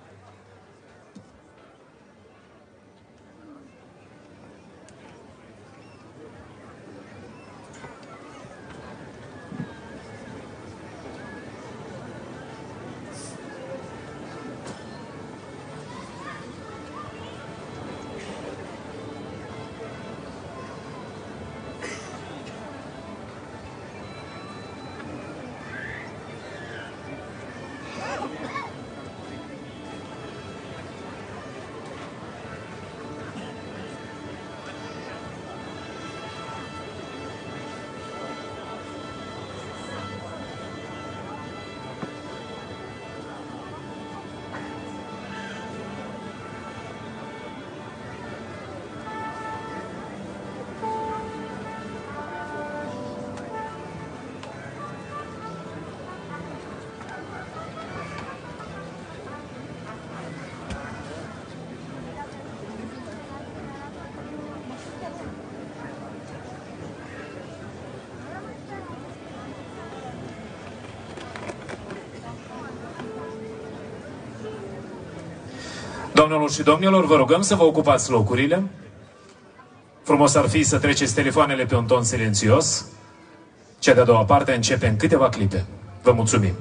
Speaker 1: Doamnelor și domnilor, vă rugăm să vă ocupați locurile. Frumos ar fi să treceți telefoanele pe un ton silențios. Cea de-a doua parte începe în câteva clipe. Vă mulțumim!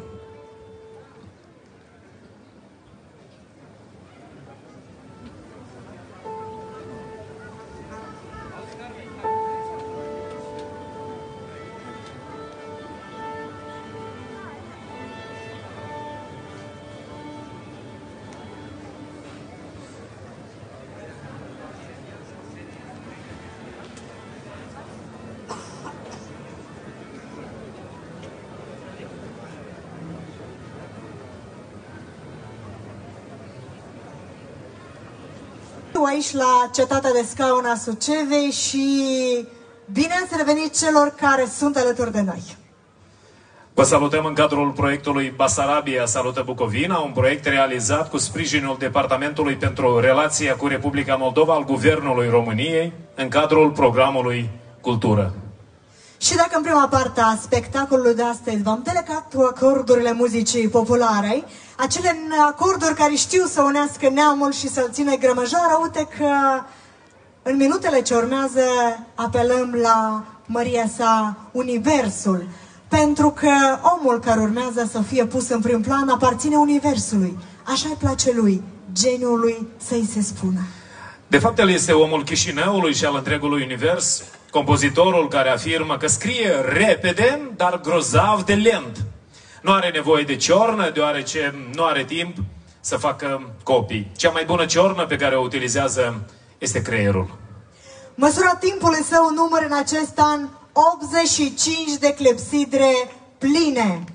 Speaker 2: Aici la Cetatea de Scaun a Sucevei și bine ați revenit celor care sunt alături de noi.
Speaker 1: Vă salutăm în cadrul proiectului Basarabia salută Bucovina, un proiect realizat cu sprijinul Departamentului pentru Relația cu Republica Moldova al Guvernului României în cadrul programului Cultură.
Speaker 2: Și dacă în prima parte a spectacolului de astăzi v-am delegat cu acordurile muzicii populare, acele acorduri care știu să unească neamul și să-l țină grămăjoară, uite că în minutele ce urmează apelăm la măria sa Universul, pentru că omul care urmează să fie pus în prim plan aparține Universului. Așa îi place lui, geniului să-i se spună.
Speaker 1: De fapt, el este omul Chișinăului și al întregului univers, compozitorul care afirmă că scrie repede, dar grozav de lent. Nu are nevoie de ciornă, deoarece nu are timp să facă copii. Cea mai bună ciornă pe care o utilizează este creierul.
Speaker 2: Măsura timpului său număr în acest an 85 de clepsidre pline.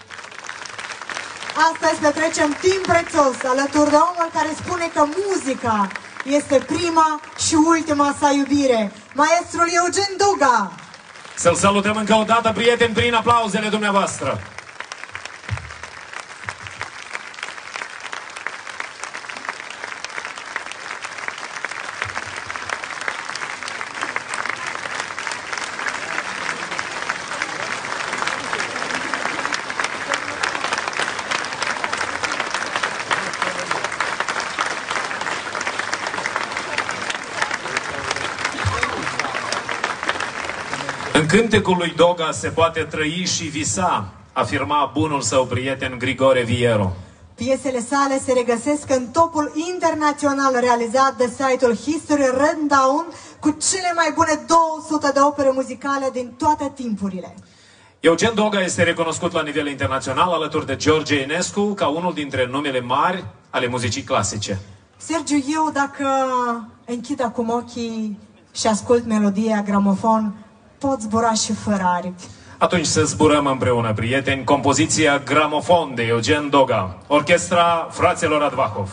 Speaker 2: Astăzi petrecem timp prețios alături de omul care spune că muzica este prima și ultima sa iubire. Maestrul Eugen Doga.
Speaker 1: Să-l salutăm încă o dată, prieteni, prin aplauzele dumneavoastră. În cântecul lui Doga se poate trăi și visa, afirma bunul său prieten Grigore Viero.
Speaker 2: Piesele sale se regăsesc în topul internațional realizat de site-ul History Rundown cu cele mai bune 200 de opere muzicale din toate timpurile.
Speaker 1: Eugen Doga este recunoscut la nivel internațional alături de George Enescu ca unul dintre numele mari ale muzicii clasice.
Speaker 2: Sergiu, eu dacă închid acum ochii și ascult melodia gramofon, pot zbura și fără aripi.
Speaker 1: Atunci să zburăm împreună, prieteni, compoziția Gramofon de Eugen Doga, orchestra fraților Advahov.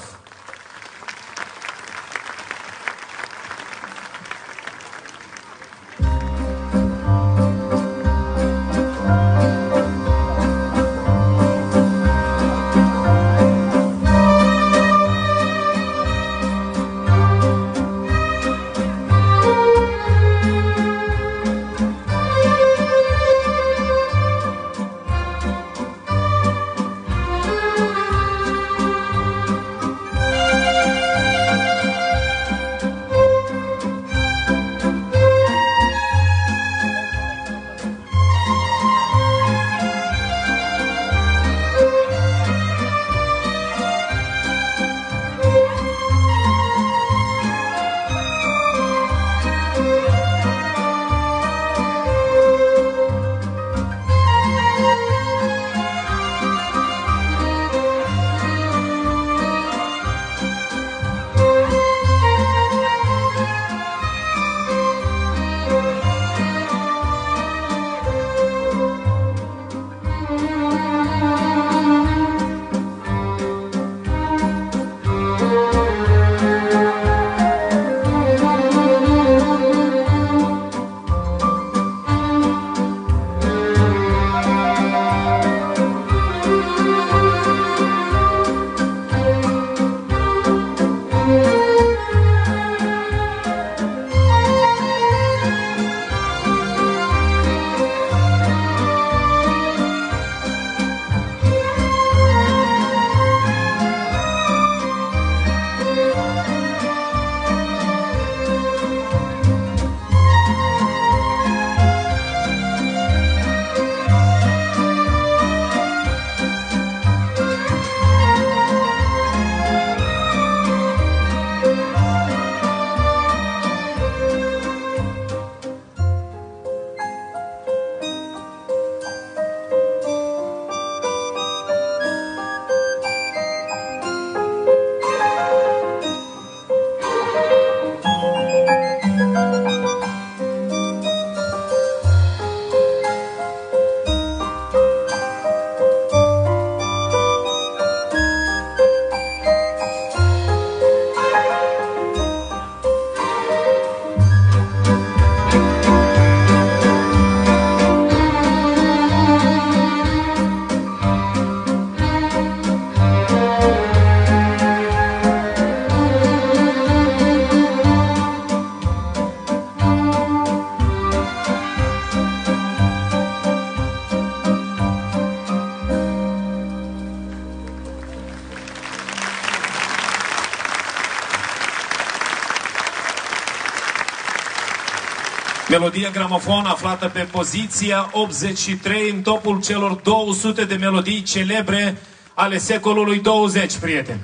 Speaker 1: Melodie gramofon aflată pe poziția 83 în topul celor 200 de melodii celebre ale secolului 20, prieteni.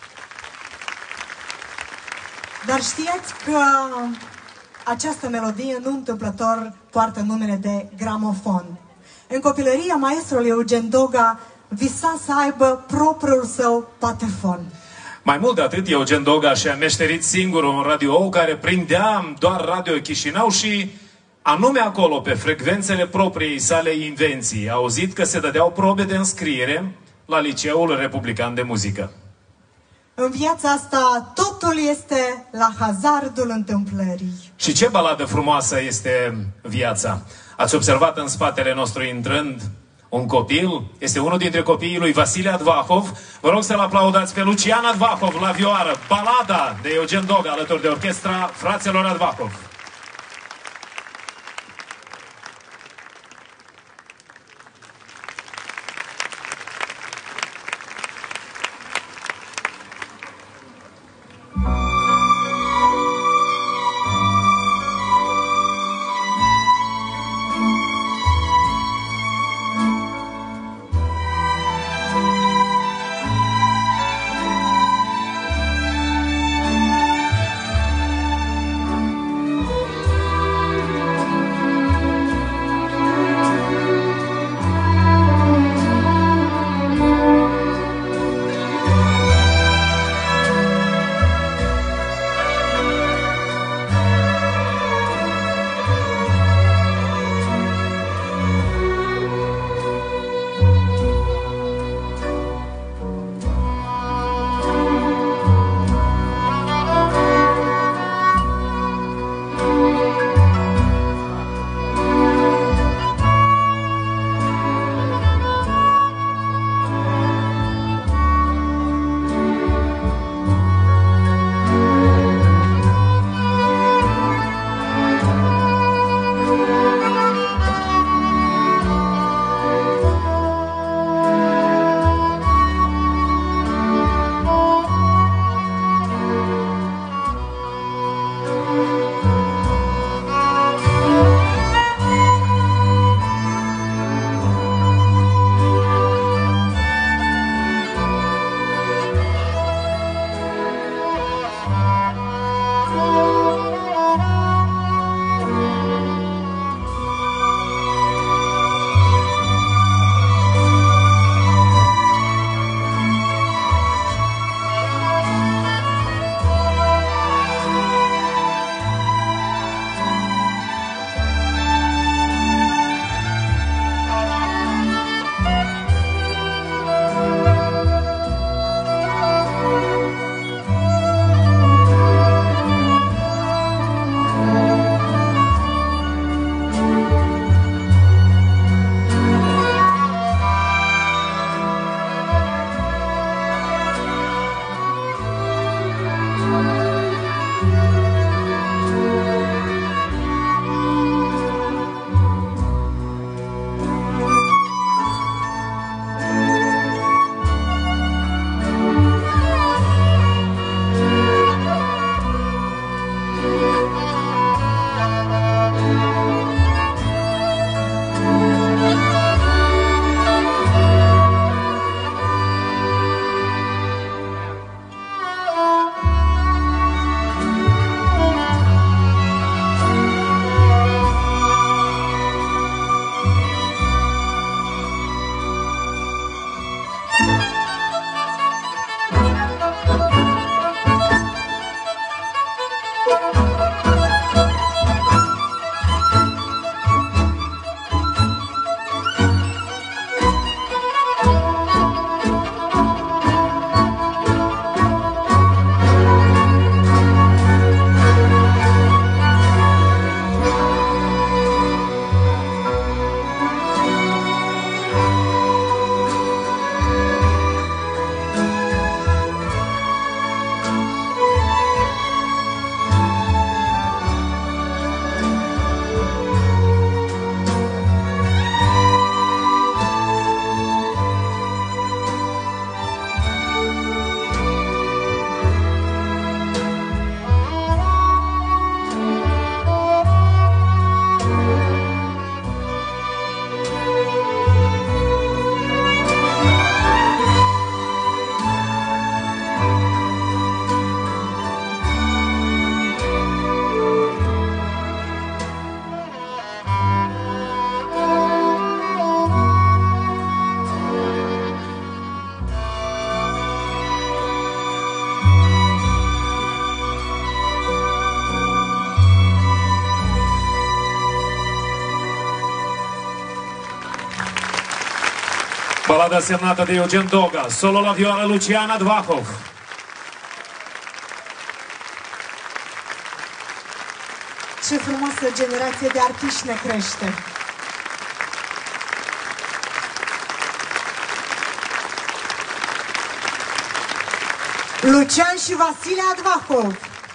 Speaker 2: Dar știați că această melodie nu întâmplător poartă numele de gramofon. În copilăria maestrului Eugen Doga visa să aibă propriul său patefon.
Speaker 1: Mai mult de atât, Eugen Doga și-a meșterit singur un radio care prindea doar Radio Chișinău și anume acolo, pe frecvențele propriei sale invenții, a auzit că se dădeau probe de înscriere la Liceul Republican de Muzică.
Speaker 2: În viața asta totul este la hazardul întâmplării.
Speaker 1: Și ce baladă frumoasă este viața! Ați observat în spatele nostru intrând un copil? Este unul dintre copiii lui Vasile Advahov. Vă rog să-l aplaudați pe Lucian Advahov la vioară. Balada de Eugen Doga alături de orchestra fraților Advahov. Balada semnată de Eugen Doga, solo la vioară Luciana Dvahov.
Speaker 2: Ce frumoasă generație de artiști ne crește! Lucian și Vasile Advahov.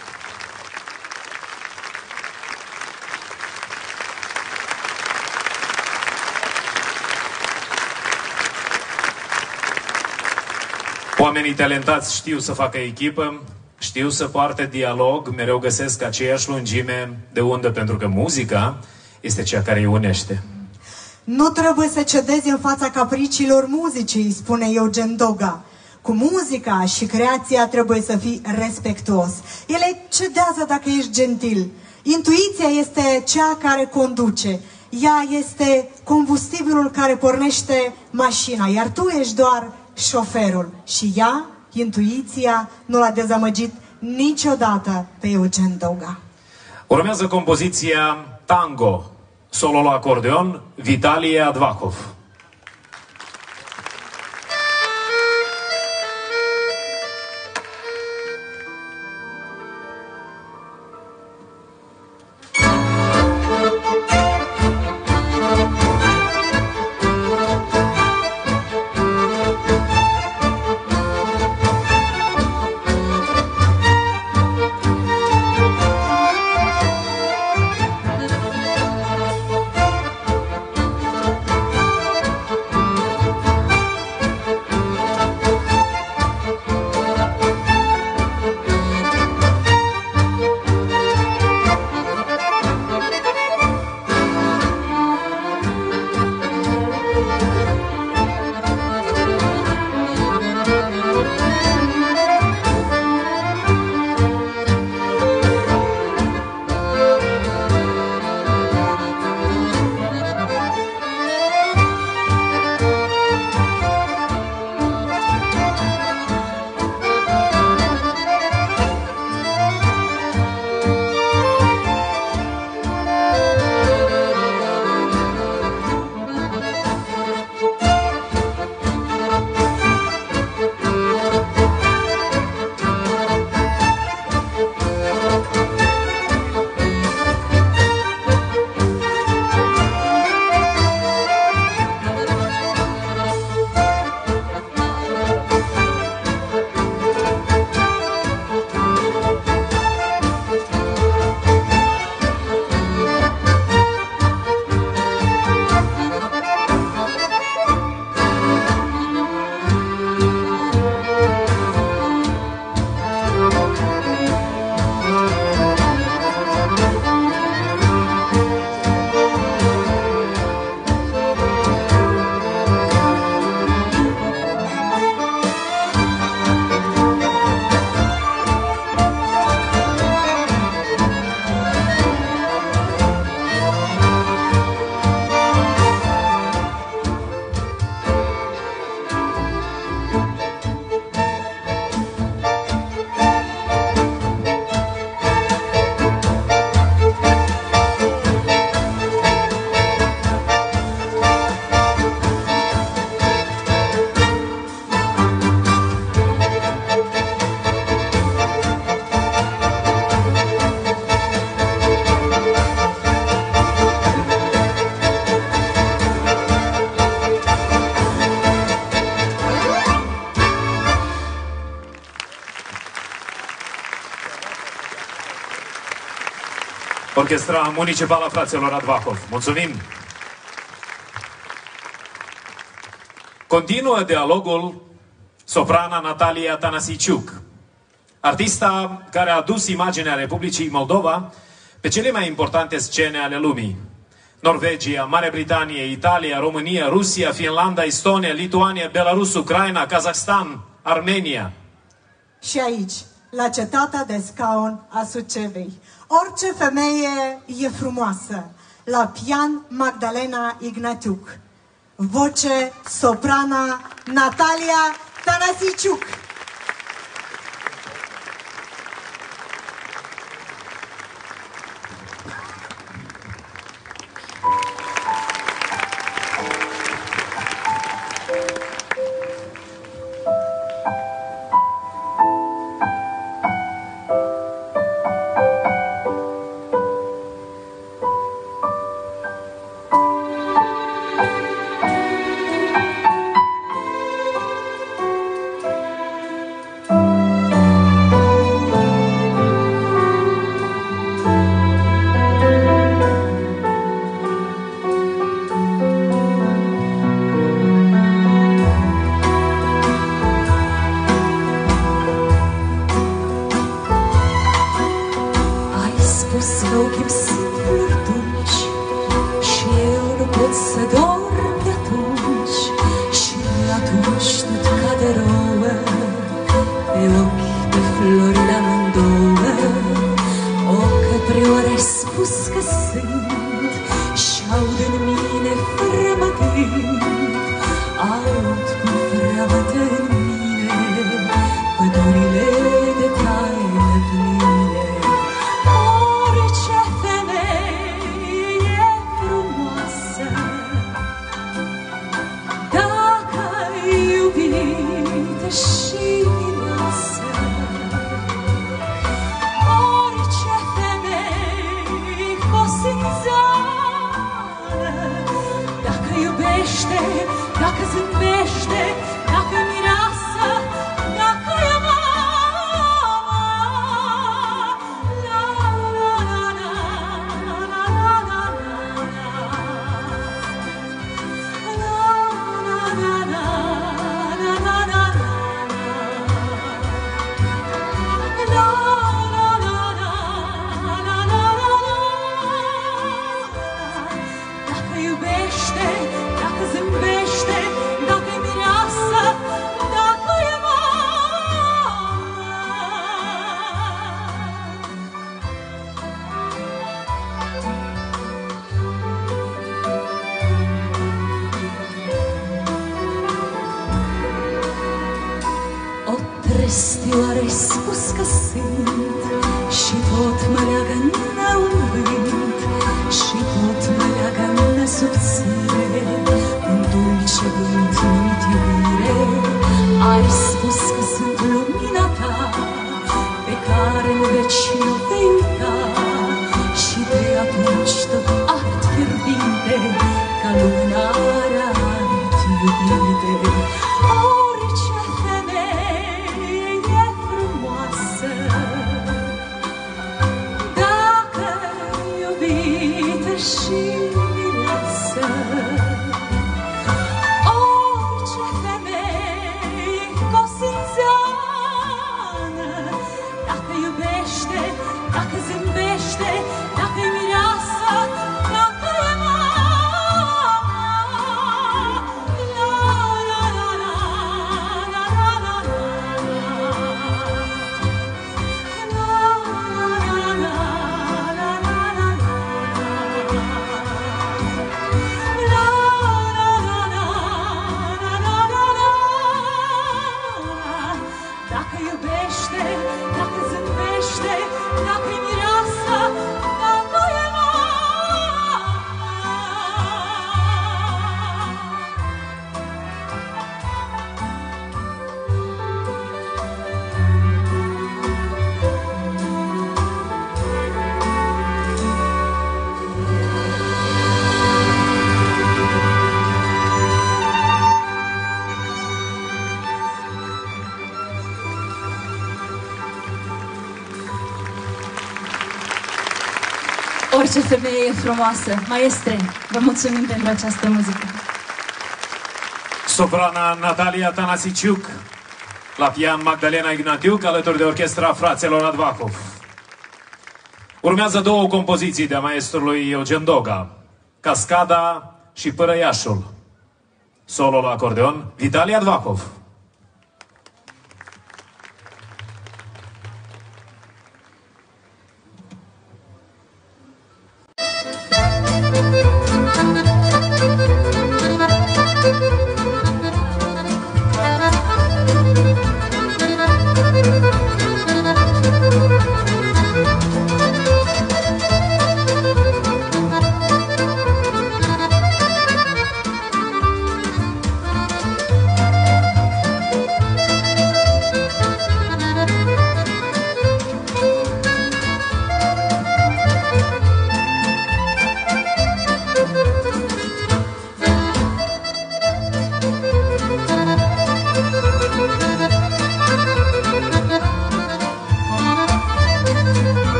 Speaker 1: Oamenii talentați știu să facă echipă, știu să poarte dialog, mereu găsesc aceeași lungime de undă, pentru că muzica este cea care îi unește.
Speaker 2: Nu trebuie să cedezi în fața capriciilor muzicii, spune Eugen Doga. Cu muzica și creația trebuie să fii respectuos. Ele cedează dacă ești gentil. Intuiția este cea care conduce. Ea este combustibilul care pornește mașina, iar tu ești doar șoferul. Și ea, intuiția, nu l-a dezamăgit niciodată pe Eugen Doga.
Speaker 1: Urmează compoziția Tango, solo la acordeon, Vitalie Advahov. Orchestra Municipală a fraților Advahov. Mulțumim! Continuă dialogul soprana Natalia Tanasiciuc, artista care a adus imaginea Republicii Moldova pe cele mai importante scene ale lumii. Norvegia, Marea Britanie, Italia, România, Rusia, Finlanda, Estonia, Lituania, Belarus, Ucraina, Kazakhstan, Armenia.
Speaker 2: Și aici, la cetatea de scaun a Sucevei. Orice femeie e frumoasă. La pian Magdalena Ignatiuc. Voce soprana Natalia Tanasiciuc.
Speaker 9: aud cum freamătă în mine pădurile de taine pline. Orice femeie e frumoasă dacă iubită și miloasă. Orice femeie cosințeană dacă iubește, dacă zâmbește, dacă mireasă, dacă e mama. La la la la la la la la dacă iubește, dacă zâmbește, dacă e mireasă, dacă e mama. O trăstioare spus că sunt și tot mă leagă-nă un vânt și tot mă leagă-nă subțire un dulce vânt numit iubire. Ai spus că sunt lumina ta pe care în veci nu vei uita și de atunci tot act fierbinte ca lumânarea iubite. Orice femeie e frumoasă dacă iubită și mireasă. Orice femeie cosințeană dacă iubește, dacă zâmbește, dacă e mireasă, dacă e mama. La la la la la la la la. Dacă iubește, dacă zâmbește, dacă e mireasă, dacă e mama. Orice femeie e frumoasă. Maestre, vă mulțumim pentru această muzică.
Speaker 1: Soprana Natalia Tanasiciuc, la pian Magdalena Ignatiuc, alături de orchestra fraților Advahov. Urmează două compoziții de-a maestrului Eugen Doga, Cascada și Părăiașul. Solo la acordeon, Vitali Advahov.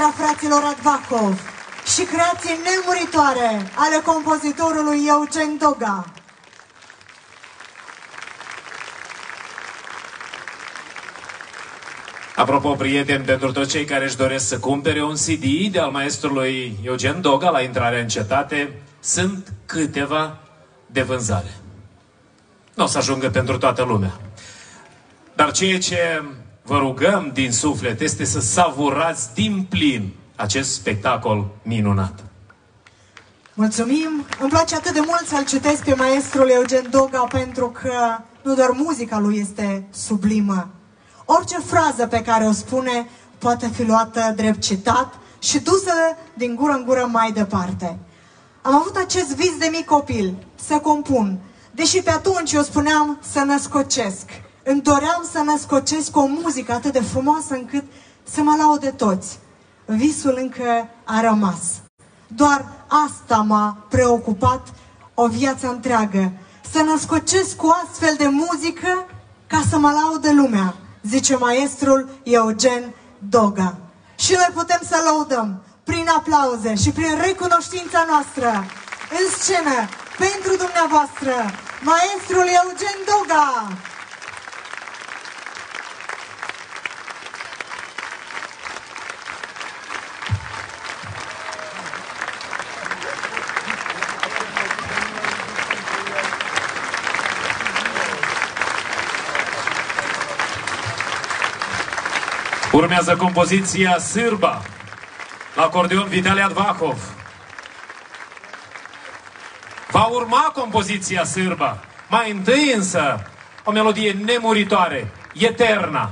Speaker 2: orchestra fraților Advahov și creații nemuritoare ale compozitorului Eugen Doga.
Speaker 1: Apropo, prieteni, pentru toți cei care își doresc să cumpere un CD de al maestrului Eugen Doga la intrarea în cetate, sunt câteva de vânzare. Nu o să ajungă pentru toată lumea. Dar ceea ce vă rugăm din suflet este să savurați din plin acest spectacol minunat.
Speaker 2: Mulțumim! Îmi place atât de mult să-l citesc pe maestrul Eugen Doga pentru că nu doar muzica lui este sublimă. Orice frază pe care o spune poate fi luată drept citat și dusă din gură în gură mai departe. Am avut acest vis de mic copil, să compun, deși pe atunci eu spuneam să născocesc. Îmi doream să născocesc o muzică atât de frumoasă încât să mă laude toți. Visul încă a rămas. Doar asta m-a preocupat o viață întreagă. Să născocesc cu astfel de muzică ca să mă laude lumea, zice maestrul Eugen Doga. Și noi putem să laudăm prin aplauze și prin recunoștința noastră în scenă pentru dumneavoastră, maestrul Eugen Doga.
Speaker 1: Urmează compoziția Sârba, la acordeon Vitali Advahov. Va urma compoziția Sârba, mai întâi însă o melodie nemuritoare, Eterna.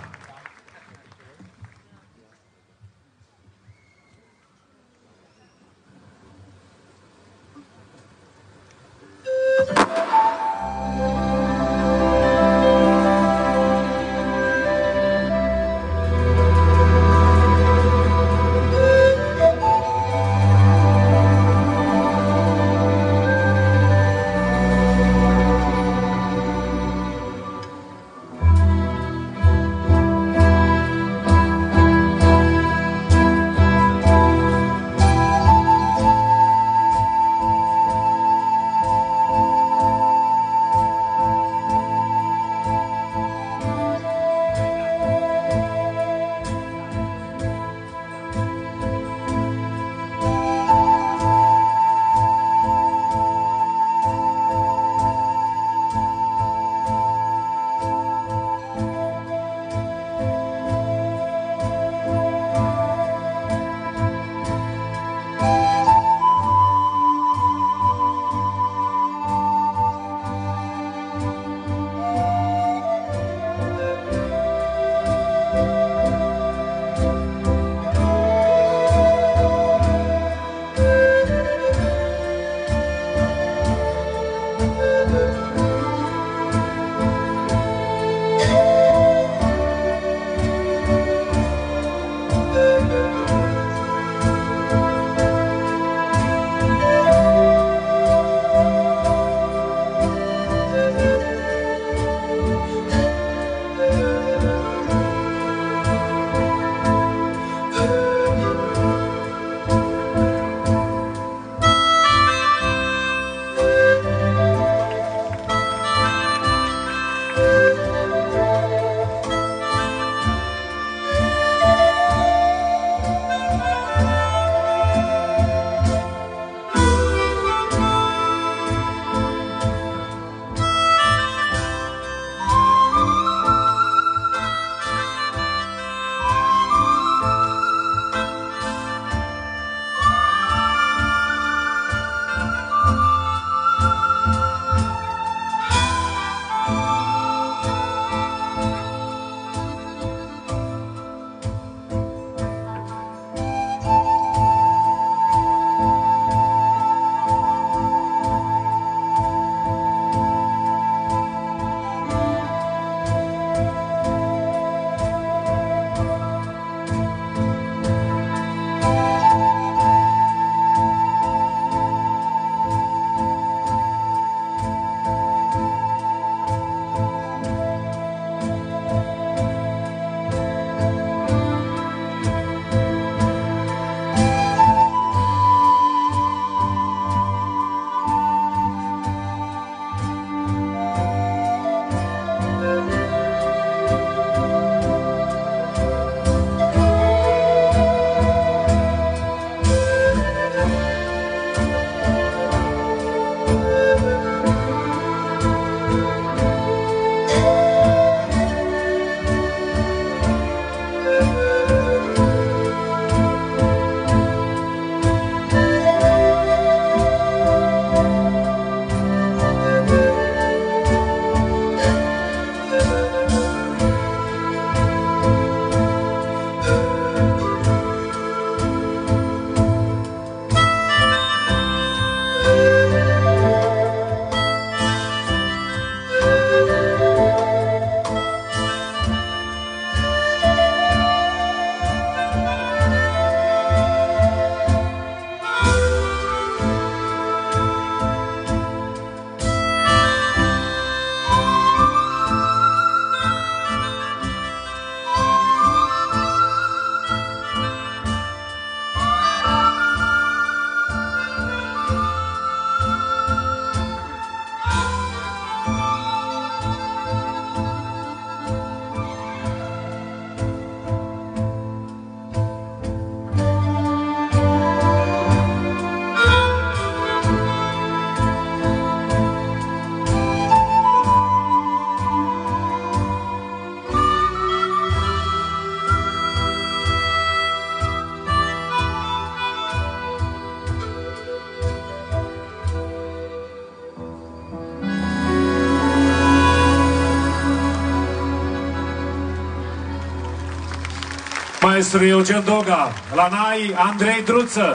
Speaker 1: maestru Eugen Doga, la nai Andrei Druță.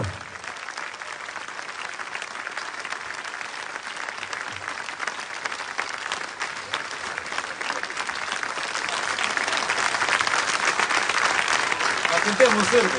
Speaker 1: Suntem un sârbe.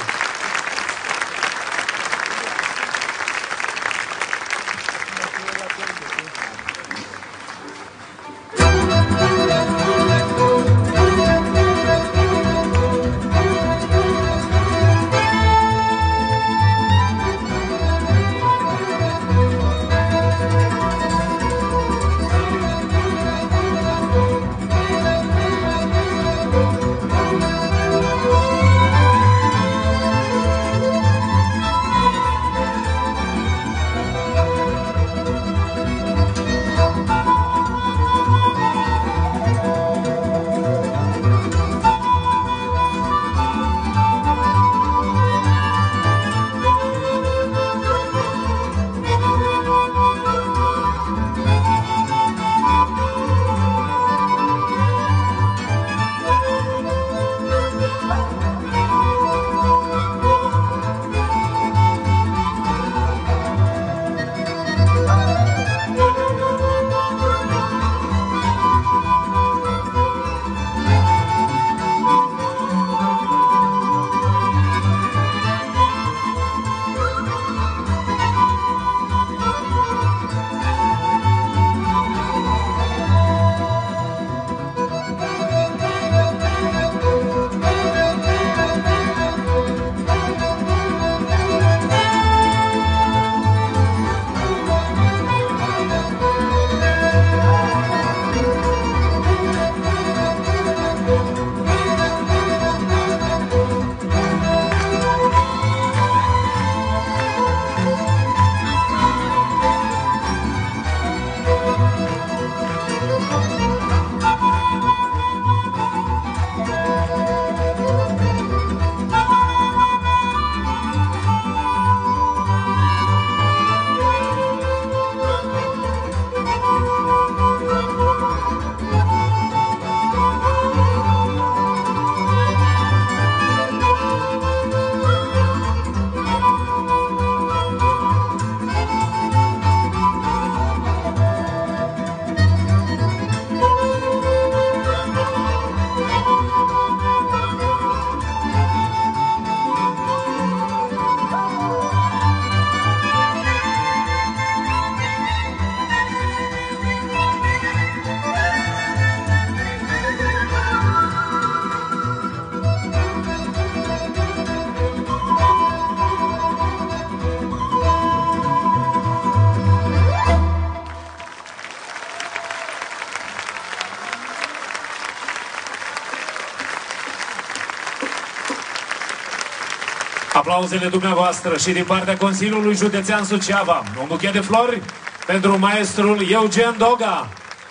Speaker 1: Aplauzele dumneavoastră și din partea Consiliului Județean Suceava. Un buchet de flori pentru maestrul Eugen Doga.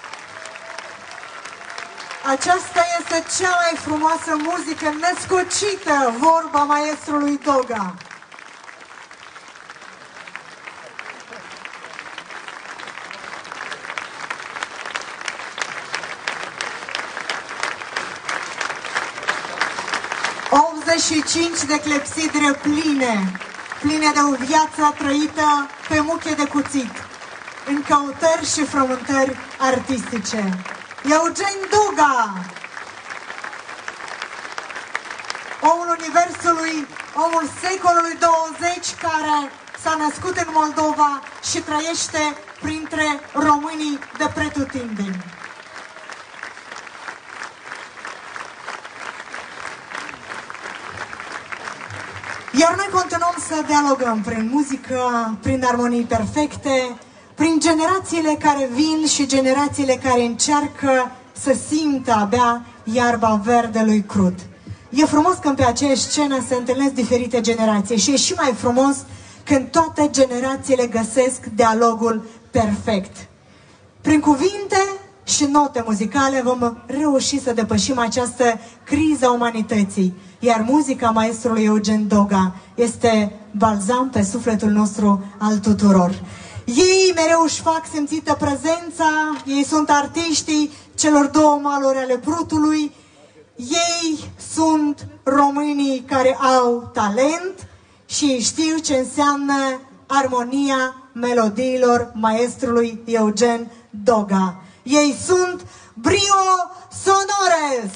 Speaker 2: Aceasta este cea mai frumoasă muzică născocită, vorba maestrului Doga. Și 5 de clepsidre pline de o viață trăită pe muche de cuțit, în căutări și frământări artistice. Eugen Doga, omul universului, omul secolului 20, care s-a născut în Moldova și trăiește printre românii de pretutindeni. Iar noi continuăm să dialogăm prin muzică, prin armonii perfecte, prin generațiile care vin și generațiile care încearcă să simtă abia iarba verdelui crud. E frumos când pe aceeași scenă se întâlnesc diferite generații și e și mai frumos când toate generațiile găsesc dialogul perfect. Prin cuvinte și note muzicale vom reuși să depășim această criză a umanității, iar muzica maestrului Eugen Doga este balzam pe sufletul nostru al tuturor. Ei mereu își fac simțită prezența, ei sunt artiștii celor două maluri ale Prutului, Ei sunt românii care au talent și știu ce înseamnă armonia melodiilor maestrului Eugen Doga. Ei sunt Brio Sonores!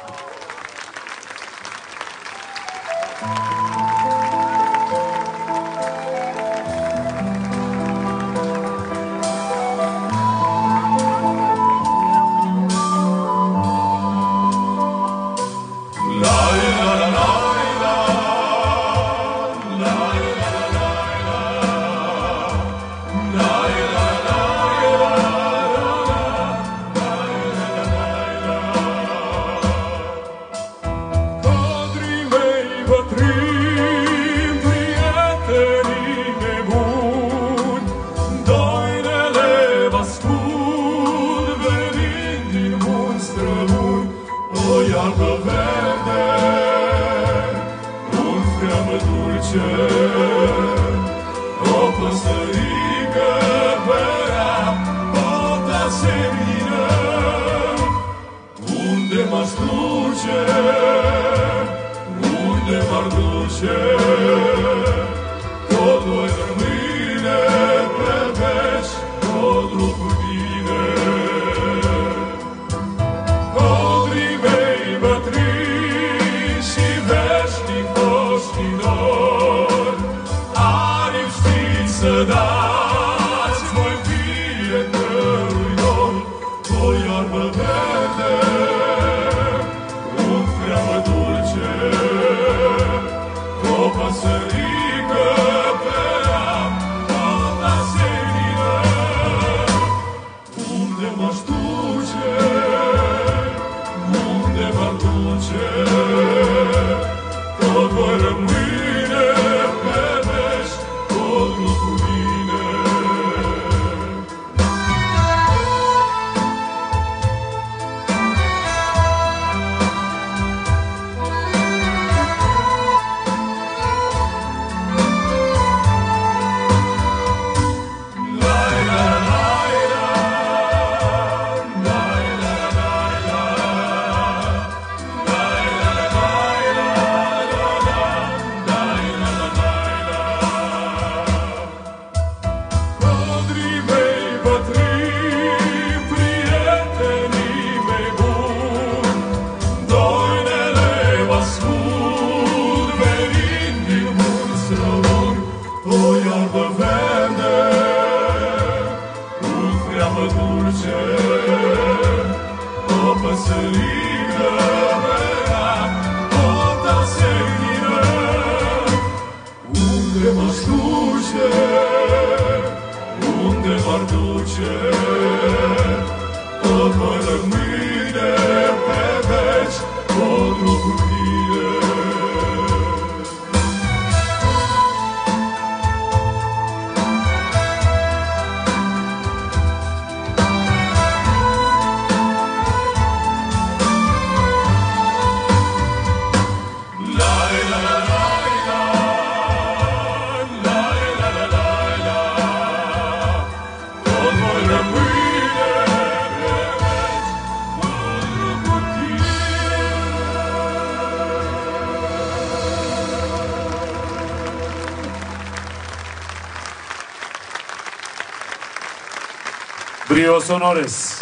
Speaker 10: Brio Sonores.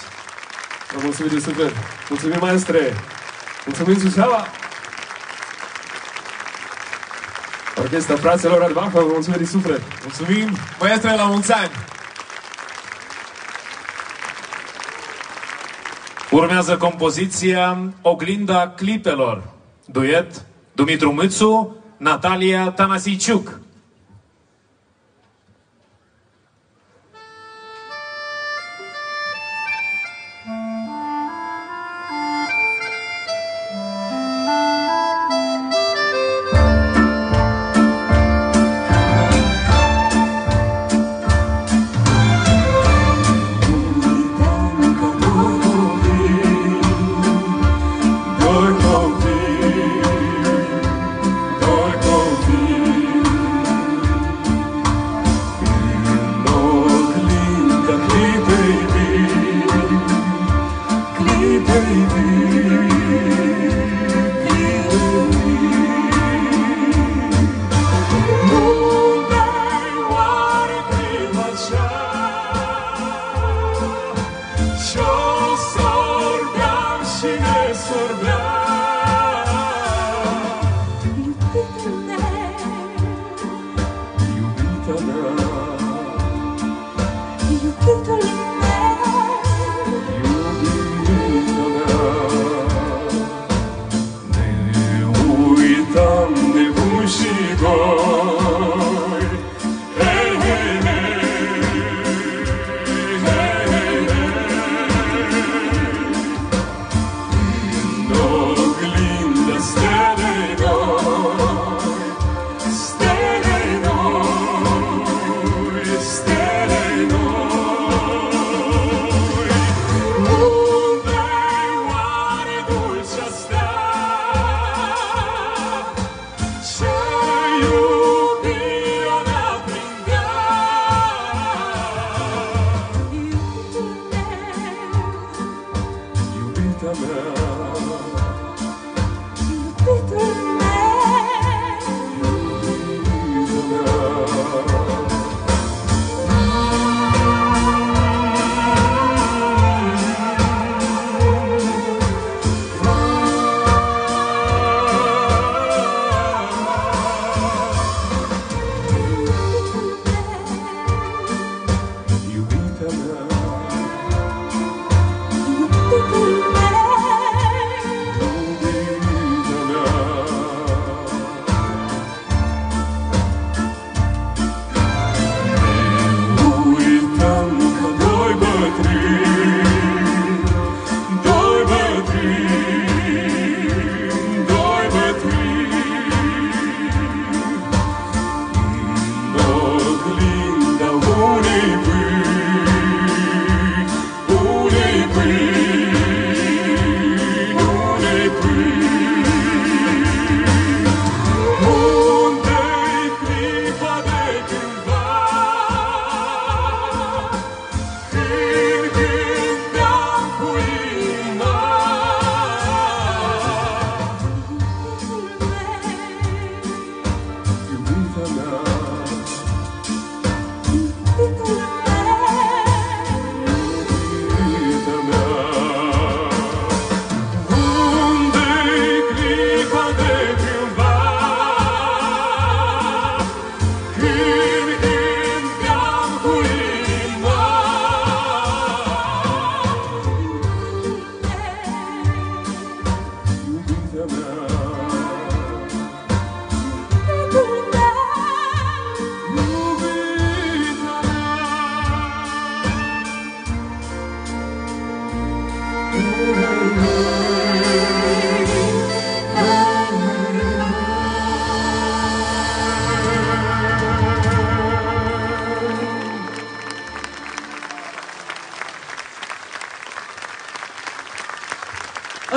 Speaker 10: Vă mulțumim de suflet. Mulțumim, maestre. Mulțumim, Suceava. Orchestra Fraților Radbach, vă mulțumim de suflet.
Speaker 1: Mulțumim, maestre, la mulți ani. Urmează compoziția Oglinda clipelor. Duet Dumitru Mâțu, Natalia Tanasiciuc.
Speaker 8: Doi copii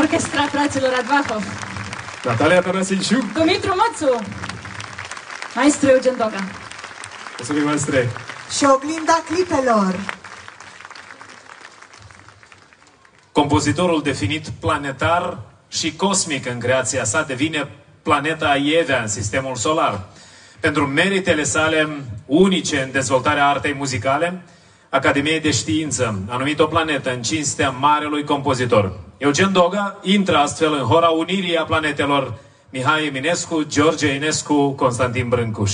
Speaker 11: Orchestra fraților Advahov,
Speaker 10: Natalia Tănăsiciu.
Speaker 11: Dumitru Mățu, maestru Eugen Doga.
Speaker 10: Mulțumim, maestre.
Speaker 2: Și oglinda clipelor.
Speaker 1: Compozitorul definit planetar și cosmic în creația sa devine planeta Ievea în sistemul solar. Pentru meritele sale unice în dezvoltarea artei muzicale, Academiei de Știință a numit o planetă în cinstea marelui compozitor. Eugen Doga intră astfel în hora unirii a planetelor Mihai Eminescu, George Enescu, Constantin Brâncuș.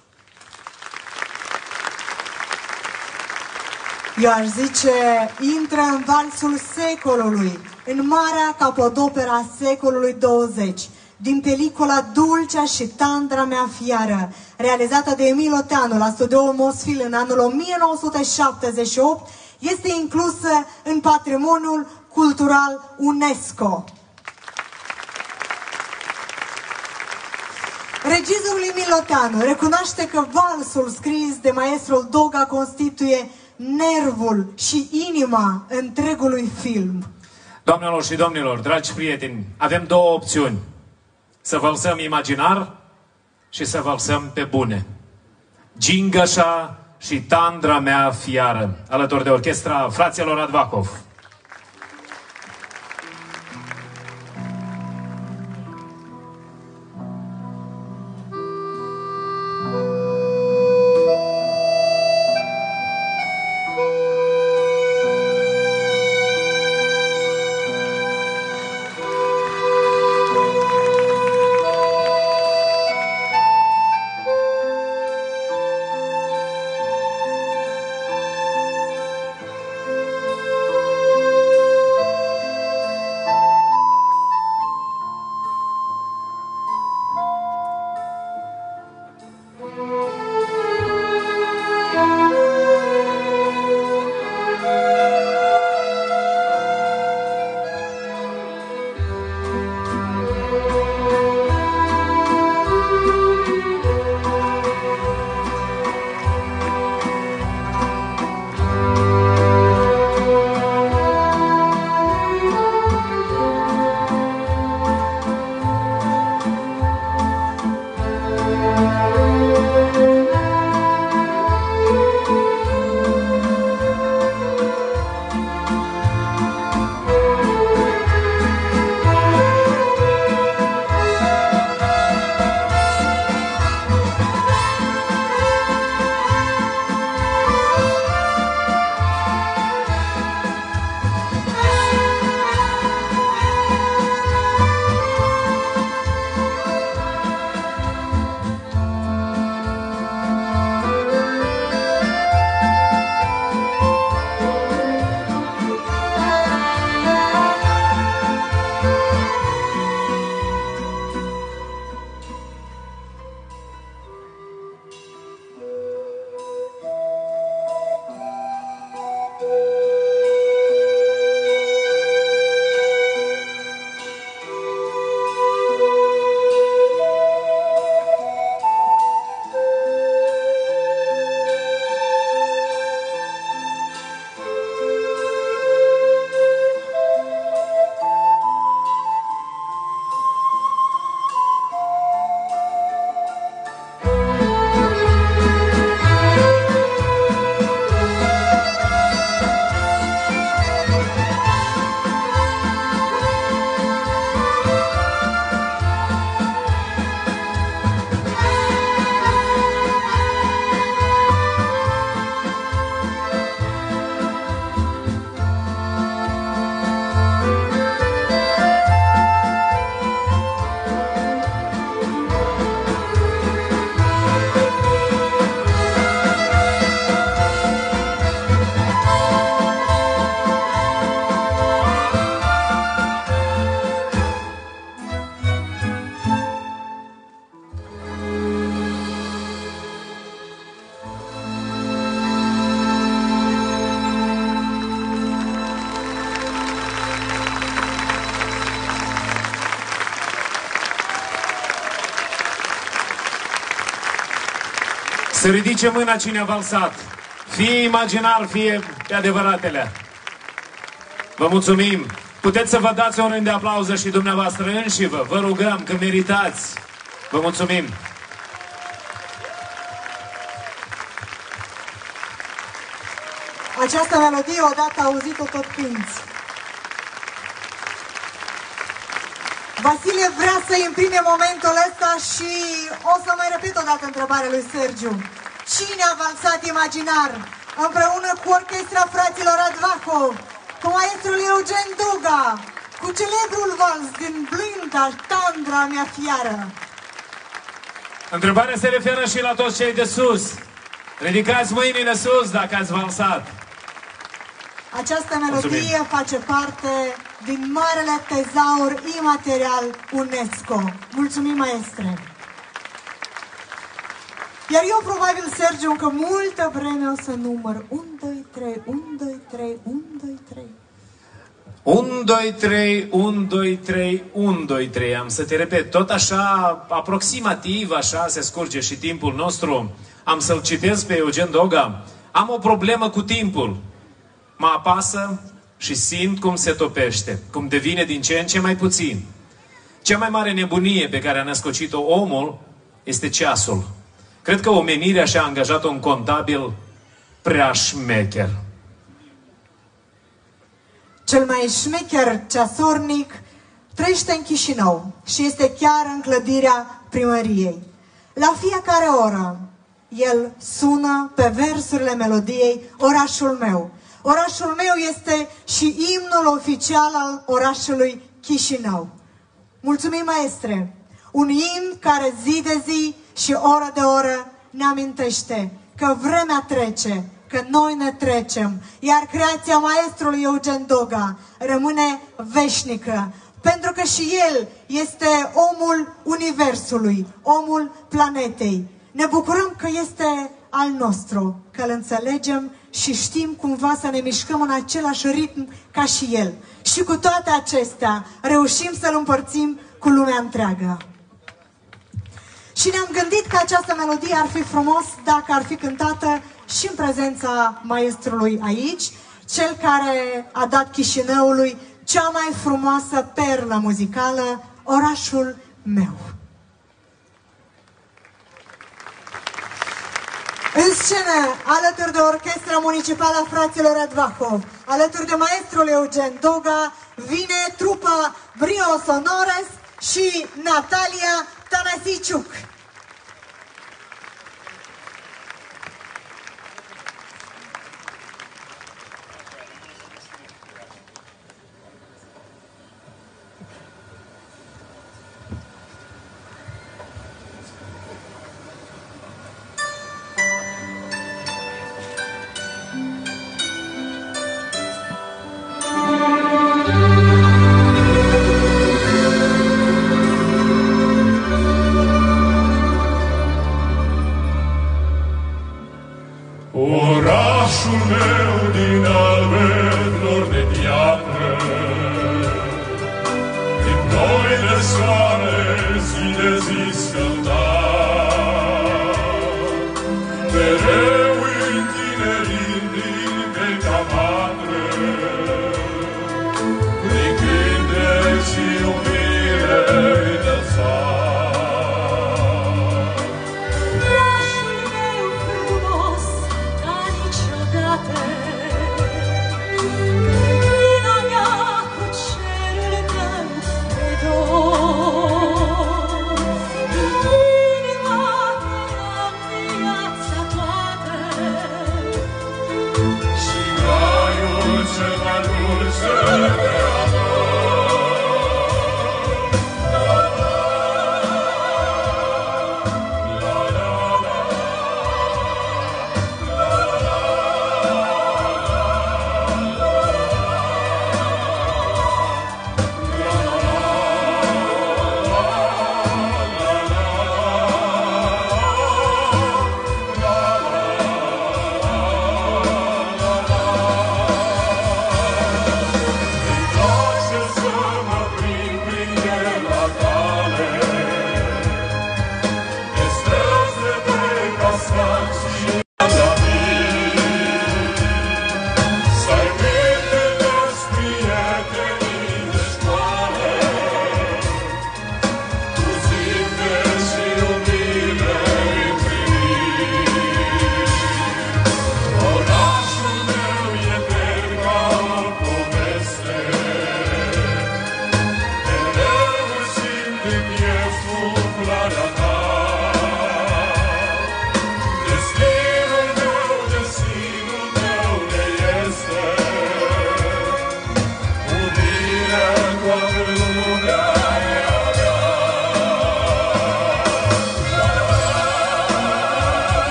Speaker 2: Eu aș zice, intră în valsul secolului, în marea capodopera secolului 20, din pelicula Dulcea și tandra mea fiară, realizată de Emil Oteanu la studioul Mosfil în anul 1978, este inclusă în patrimoniul cultural UNESCO. Regizorul Emil Oteanu recunoaște că valsul scris de maestrul Doga constituie nervul și inima întregului film.
Speaker 1: Doamnelor și domnilor, dragi prieteni, avem două opțiuni. Să vălsăm imaginar și să vălsăm pe bune. Gingășa și tandra mea fiară, alături de orchestra fraților Advahov. Să ridice mâna cine a valsat. Fie imaginar, fie pe adevăratele. Vă mulțumim! Puteți să vă dați un rând de aplauză și dumneavoastră înșivă. Vă rugăm că meritați. Vă mulțumim.
Speaker 2: Această melodie, odată auzit-o, tot cânti. Vasile vrea să imprime momentul ăsta și o să mai repet o dată întrebarea lui Sergiu. Cine a valsat imaginar împreună cu orchestra fraților Advahov, cu maestrul Eugen Duga, cu celebrul vals din Blinda, Tandra mea fiară?
Speaker 1: Întrebarea se referă și la toți cei de sus. Ridicați mâinile sus dacă ați valsat.
Speaker 2: Această melodie face parte din marele tezaur imaterial UNESCO. Mulțumim, maestre! Iar eu, probabil, Sergiu, încă multă vreme o să număr 1, 2, 3, 1, 2, 3, 1, 2, 3.
Speaker 1: 1, 2, 3, 1, 2, 3, 1, 2, 3. Am să te repet, tot așa, aproximativ, așa se scurge și timpul nostru. Am să-l citesc pe Eugen Doga. Am o problemă cu timpul. Mă apasă și simt cum se topește, cum devine din ce în ce mai puțin. Cea mai mare nebunie pe care a născocit-o omul este ceasul. Cred că omenirea și-a angajat un contabil prea șmecher.
Speaker 2: Cel mai șmecher ceasornic trăiește în Chișinău și este chiar în clădirea primăriei. La fiecare oră, el sună pe versurile melodiei Orașul meu. Orașul meu este și imnul oficial al orașului Chișinău. Mulțumim, maestre! Un imn care zi de zi și oră de oră ne amintește că vremea trece, că noi ne trecem, iar creația maestrului Eugen Doga rămâne veșnică, pentru că și el este omul universului, omul planetei. Ne bucurăm că este al nostru, că îl înțelegem și știm cumva să ne mișcăm în același ritm ca și el. Și cu toate acestea reușim să-l împărțim cu lumea întreagă. Și ne-am gândit că această melodie ar fi frumos dacă ar fi cântată și în prezența maestrului aici, cel care a dat Chișinăului cea mai frumoasă perlă muzicală, Orașul meu. În scenă, alături de Orchestra Municipală a fraților Advahov, alături de maestrul Eugen Doga, vine trupa Brio Sonores și Natalia Tanasiciuc.
Speaker 12: Orașul meu din albe flori de piatră, din noi de soare zi de zi scălda, mereu întinerind din vechea patră, prin cântec și iubire înălța.
Speaker 8: Oh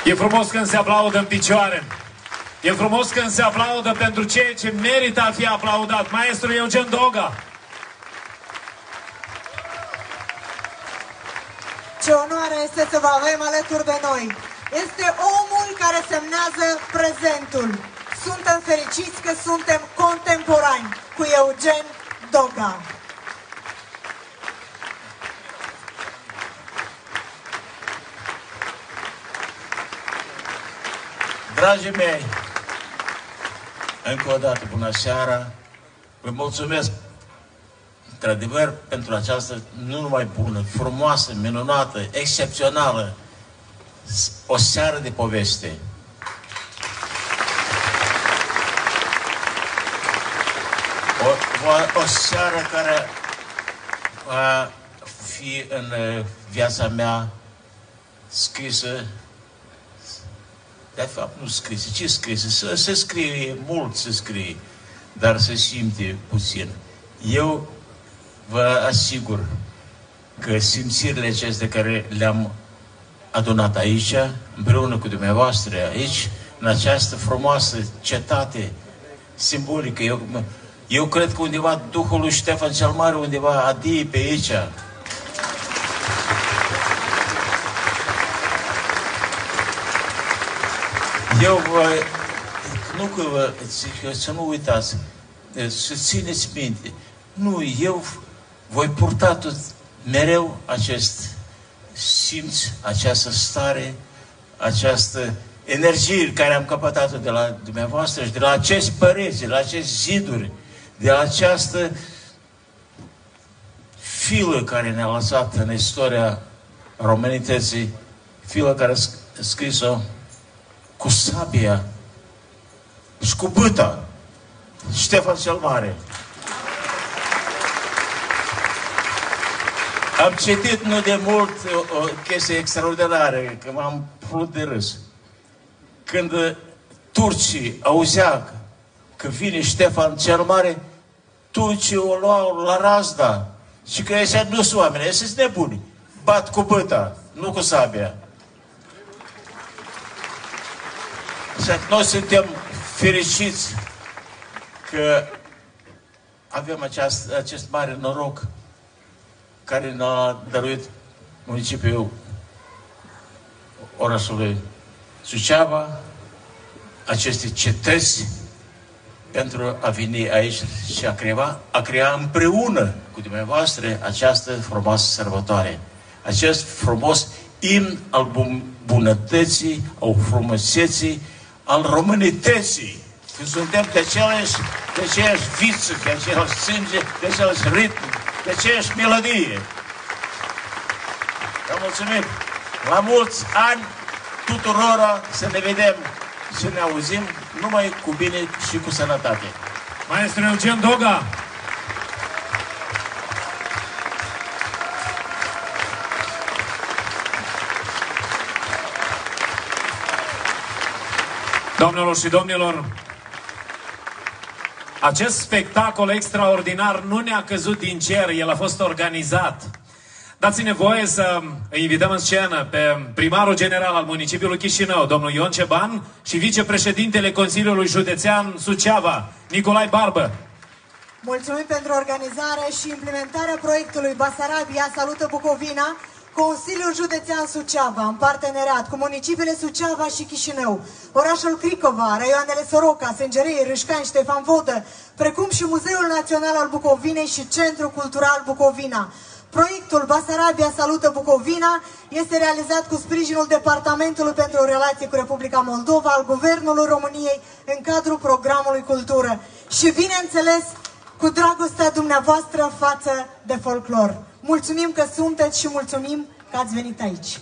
Speaker 1: E frumos când se aplaudă în picioare. E frumos când se aplaudă pentru ceea ce merită a fi aplaudat. Maestru Eugen Doga.
Speaker 2: Ce onoare este să vă avem alături de noi. Este omul care semnează prezentul. Suntem fericiți că suntem contemporani cu Eugen Doga.
Speaker 13: Dragii mei, încă o dată bună seara. Vă mulțumesc într-adevăr pentru această nu numai bună, frumoasă, minunată, excepțională, o seară de poveste. O seară care va fi în viața mea scrisă. De fapt, nu scrisă. Ce scrisă? Se scrie mult, se scrie, dar se simte puțin. Eu vă asigur că simțirile acestea care le-am adunat aici, împreună cu dumneavoastră aici, în această frumoasă cetate simbolică, eu cred că undeva Duhul lui Ștefan cel Mare undeva adie pe aici. Eu nu că vă zic, să nu uitați, să țineți minte. Nu, eu voi purta tot mereu acest simț, această stare, această energie care am căpătat-o de la dumneavoastră și de la acești păreți, de la acești ziduri, de la această filă care ne-a lăsat în istoria românității, filă care a scris-o cu sabia și cu bâta, Ștefan cel Mare. Am citit nu de mult o chestie extraordinară, că m-am plut de râs. Când turcii auzea că vine Ștefan cel Mare, turcii o luau la razda și că ăștia nu sunt oameni, ăștia sunt nebuni. Bat cu bâta, nu cu sabia. Și noi suntem fericiți că avem acest mare noroc care ne-a dăruit municipiul orașului Suceava, aceste cetăți, pentru a veni aici și a crea împreună cu dumneavoastră această frumoasă sărbătoare. Acest frumos imn al bunătății, al frumuseții, al românității. Că suntem de aceeași viță, de aceeași sânge, de aceeași ritm, de aceeași melodie. Vă mulțumim! La mulți ani tuturora, să ne vedem și ne auzim numai cu bine și cu sănătate.
Speaker 1: Maestru Eugen Doga! Doamnelor și domnilor, acest spectacol extraordinar nu ne-a căzut din cer, el a fost organizat. Dați-ne voie să îi invităm în scenă pe primarul general al municipiului Chișinău, domnul Ion Ceban, și vicepreședintele Consiliului Județean Suceava, Nicolae Barbă.
Speaker 2: Mulțumim pentru organizare și implementarea proiectului Basarabia Salută Bucovina, Consiliul Județean Suceava, în parteneriat cu municipiile Suceava și Chișinău, orașul Cricova, raioanele Soroca, Sângerei, Râșcani, Ștefan Vodă, precum și Muzeul Național al Bucovinei și Centrul Cultural Bucovina. Proiectul Basarabia Salută Bucovina este realizat cu sprijinul Departamentului pentru Relații cu Republica Moldova al Guvernului României în cadrul programului Cultură și, bineînțeles, cu dragostea dumneavoastră față de folclor. Mulțumim că sunteți și mulțumim că ați venit aici.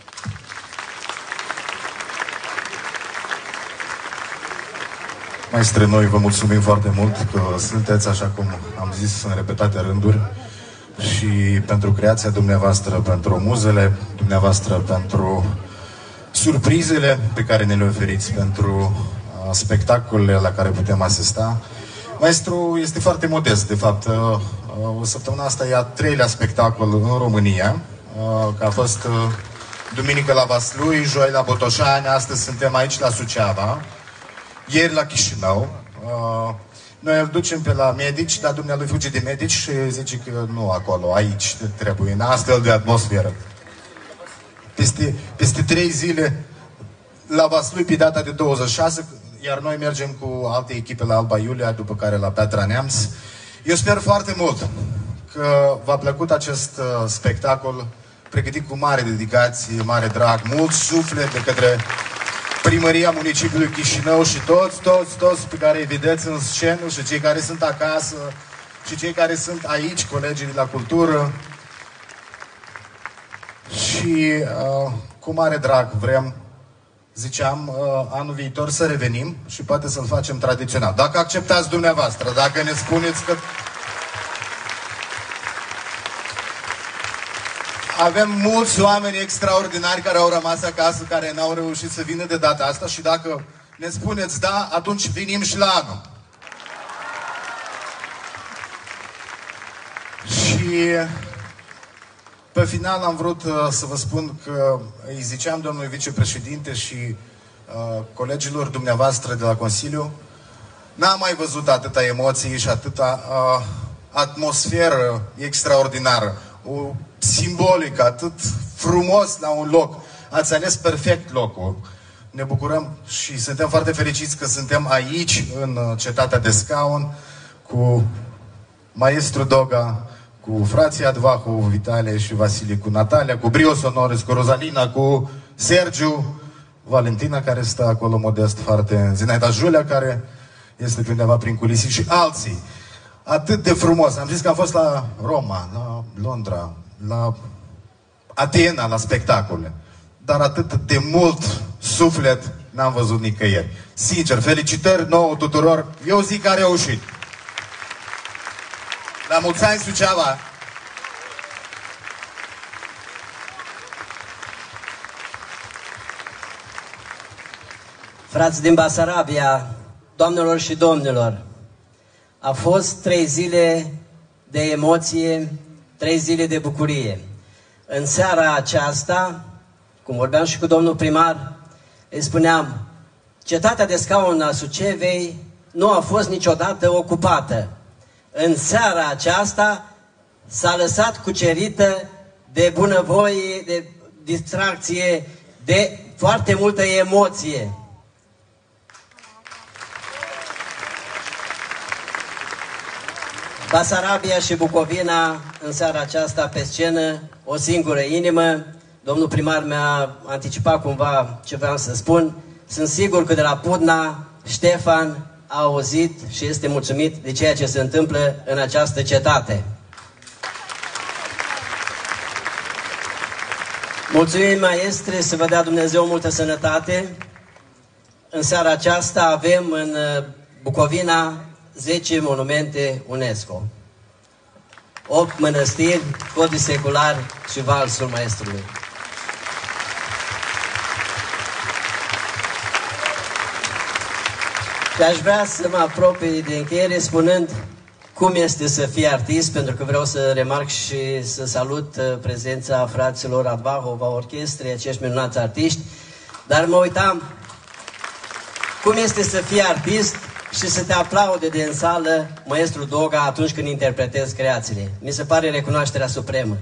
Speaker 14: Maestre, noi vă mulțumim foarte mult că sunteți, așa cum am zis în repetate rânduri, și pentru creația dumneavoastră, pentru muzele dumneavoastră, pentru surprizele pe care ne le oferiți, pentru spectacolele la care putem asista. Maestru este foarte modest, de fapt. Săptămâna asta e a 3-lea spectacol în România, că a fost duminică la Vaslui, joi la Botoșani, astăzi suntem aici la Suceava, ieri la Chișinău. Noi îl ducem pe la medici, dar dumnealui fuge de medici și zice că nu acolo, aici trebuie, în astfel de atmosferă. Peste 3 zile la Vaslui pe data de 26, iar noi mergem cu alte echipe la Alba Iulia, după care la Petra Neamț. Eu sper foarte mult că v-a plăcut acest spectacol pregătit cu mare dedicație, mare drag, mult suflet de către Primăria Municipiului Chișinău și toți pe care îi vedeți în scenă și cei care sunt acasă și cei care sunt aici, colegii de la cultură. Și cu mare drag vrem, ziceam, anul viitor să revenim și poate să-l facem tradițional. Dacă acceptați dumneavoastră, dacă ne spuneți că avem mulți oameni extraordinari care au rămas acasă, care n-au reușit să vină de data asta și dacă ne spuneți da, atunci venim și la anul. Și pe final am vrut să vă spun că îi ziceam domnului vicepreședinte și colegilor dumneavoastră de la Consiliu, n-am mai văzut atâta emoții și atâta atmosferă extraordinară. O simbolică, atât frumos la un loc. Ați ales perfect locul. Ne bucurăm și suntem foarte fericiți că suntem aici, în Cetatea de Scaun, cu maestru Doga, cu frații Advahov, Vitalie și Vasile, cu Natalia, cu Brios Onoris, cu Rozalina, cu Sergiu, Valentina, care stă acolo modest foarte, Zinaida Julia, care este pe undeva prin culisii și alții. Atât de frumos. Am zis că am fost la Roma, la Londra, la Atena, la spectacole. Dar atât de mult suflet n-am văzut nicăieri. Sincer, felicitări nouă tuturor. Eu zic că a reușit. La mulți ani, Suceava!
Speaker 15: Frați din Basarabia, doamnelor și domnilor, a fost 3 zile de emoție, 3 zile de bucurie. În seara aceasta, cum vorbeam și cu domnul primar, îi spuneam, Cetatea de Scaun a Sucevei nu a fost niciodată ocupată. În seara aceasta s-a lăsat cucerită de bunăvoie, de distracție, de foarte multă emoție. Basarabia și Bucovina în seara aceasta pe scenă, o singură inimă. Domnul primar mi-a anticipat cumva ce vreau să spun. Sunt sigur că de la Pudna, Ștefan a auzit și este mulțumit de ceea ce se întâmplă în această cetate. Mulțumim, maestre, să vă dea Dumnezeu multă sănătate. În seara aceasta avem în Bucovina 10 monumente UNESCO. 8 mănăstiri, codii secular și valsul maestrului. Și aș vrea să mă apropii de încheiere spunând cum este să fii artist, pentru că vreau să remarc și să salut prezența fraților Advahov, a orchestrei, acești minunați artiști, dar mă uitam cum este să fii artist și să te aplaude de în sală maestru Doga atunci când interpretezi creațiile. Mi se pare recunoașterea supremă.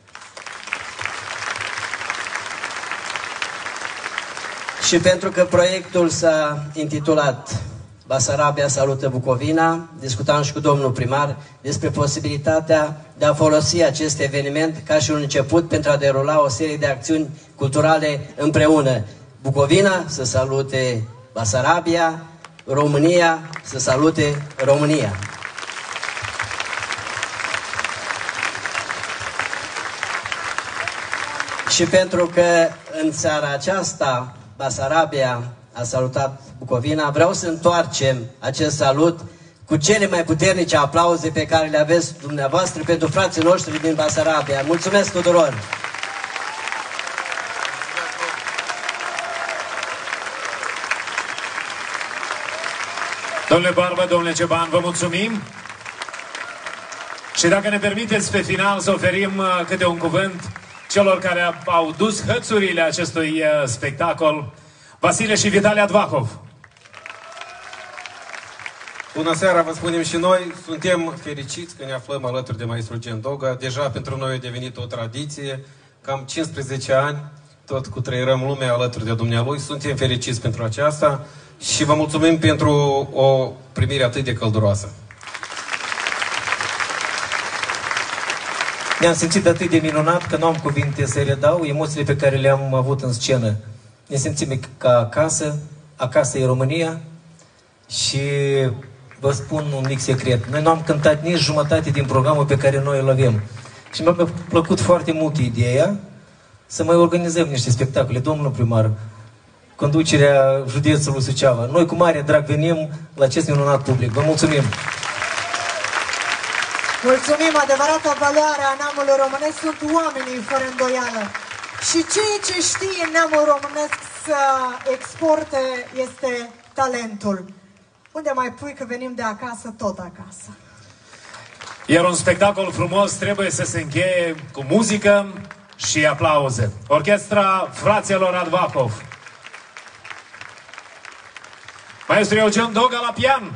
Speaker 15: Și pentru că proiectul s-a intitulat Basarabia salută Bucovina, discutam și cu domnul primar despre posibilitatea de a folosi acest eveniment ca și un început pentru a derula o serie de acțiuni culturale împreună. Bucovina să salute Basarabia, România să salute România. Și pentru că în seara aceasta Basarabia a salutat Bucovina, vreau să întoarcem acest salut cu cele mai puternice aplauze pe care le aveți dumneavoastră pentru frații noștri din Basarabia. Mulțumesc tuturor!
Speaker 1: Domnule Barbă, domnule Ceban, vă mulțumim. Și dacă ne permiteți pe final să oferim câte un cuvânt celor care au dus hățurile acestui spectacol, Vasile și Vitalia Dvahov.
Speaker 16: Bună seara, vă spunem și noi, suntem fericiți că ne aflăm alături de maestru Gen Doga. Deja pentru noi a devenit o tradiție, cam 15 ani, tot cutreierăm lumea alături de dumnealui. Suntem fericiți pentru aceasta și vă mulțumim pentru o primire atât de călduroasă.
Speaker 7: Ne-am simțit atât de minunat că nu am cuvinte să redau emoțiile pe care le-am avut în scenă. Ne simțim ca acasă, acasă e România și vă spun un mic secret. Noi nu am cântat nici jumătate din programul pe care noi îl avem. Și mi-a plăcut foarte mult ideea să mai organizăm niște spectacole. Domnul primar, conducerea județului Suceava, noi cu mare drag venim la acest minunat public. Vă mulțumim!
Speaker 2: Mulțumim, adevărata valoare a neamului românesc sunt oamenii, fără îndoială. Și ceea ce știe neamul românesc să exporte este talentul. Unde mai pui că venim de acasă, tot acasă.
Speaker 1: Iar un spectacol frumos trebuie să se încheie cu muzică și aplauze. Orchestra fraților Advahov. Maestru Eugen Doga la pian.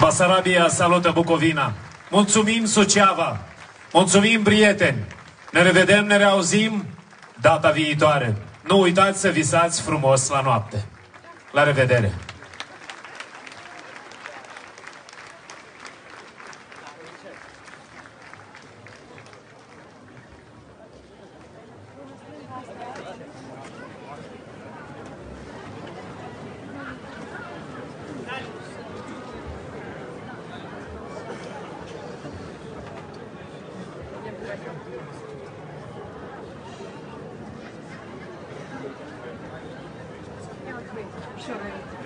Speaker 1: Basarabia salută Bucovina. Mulțumim, Suceava. Mulțumim, prieteni. Ne revedem, ne reauzim data viitoare. Nu uitați să visați frumos la noapte. La revedere!
Speaker 11: Sure.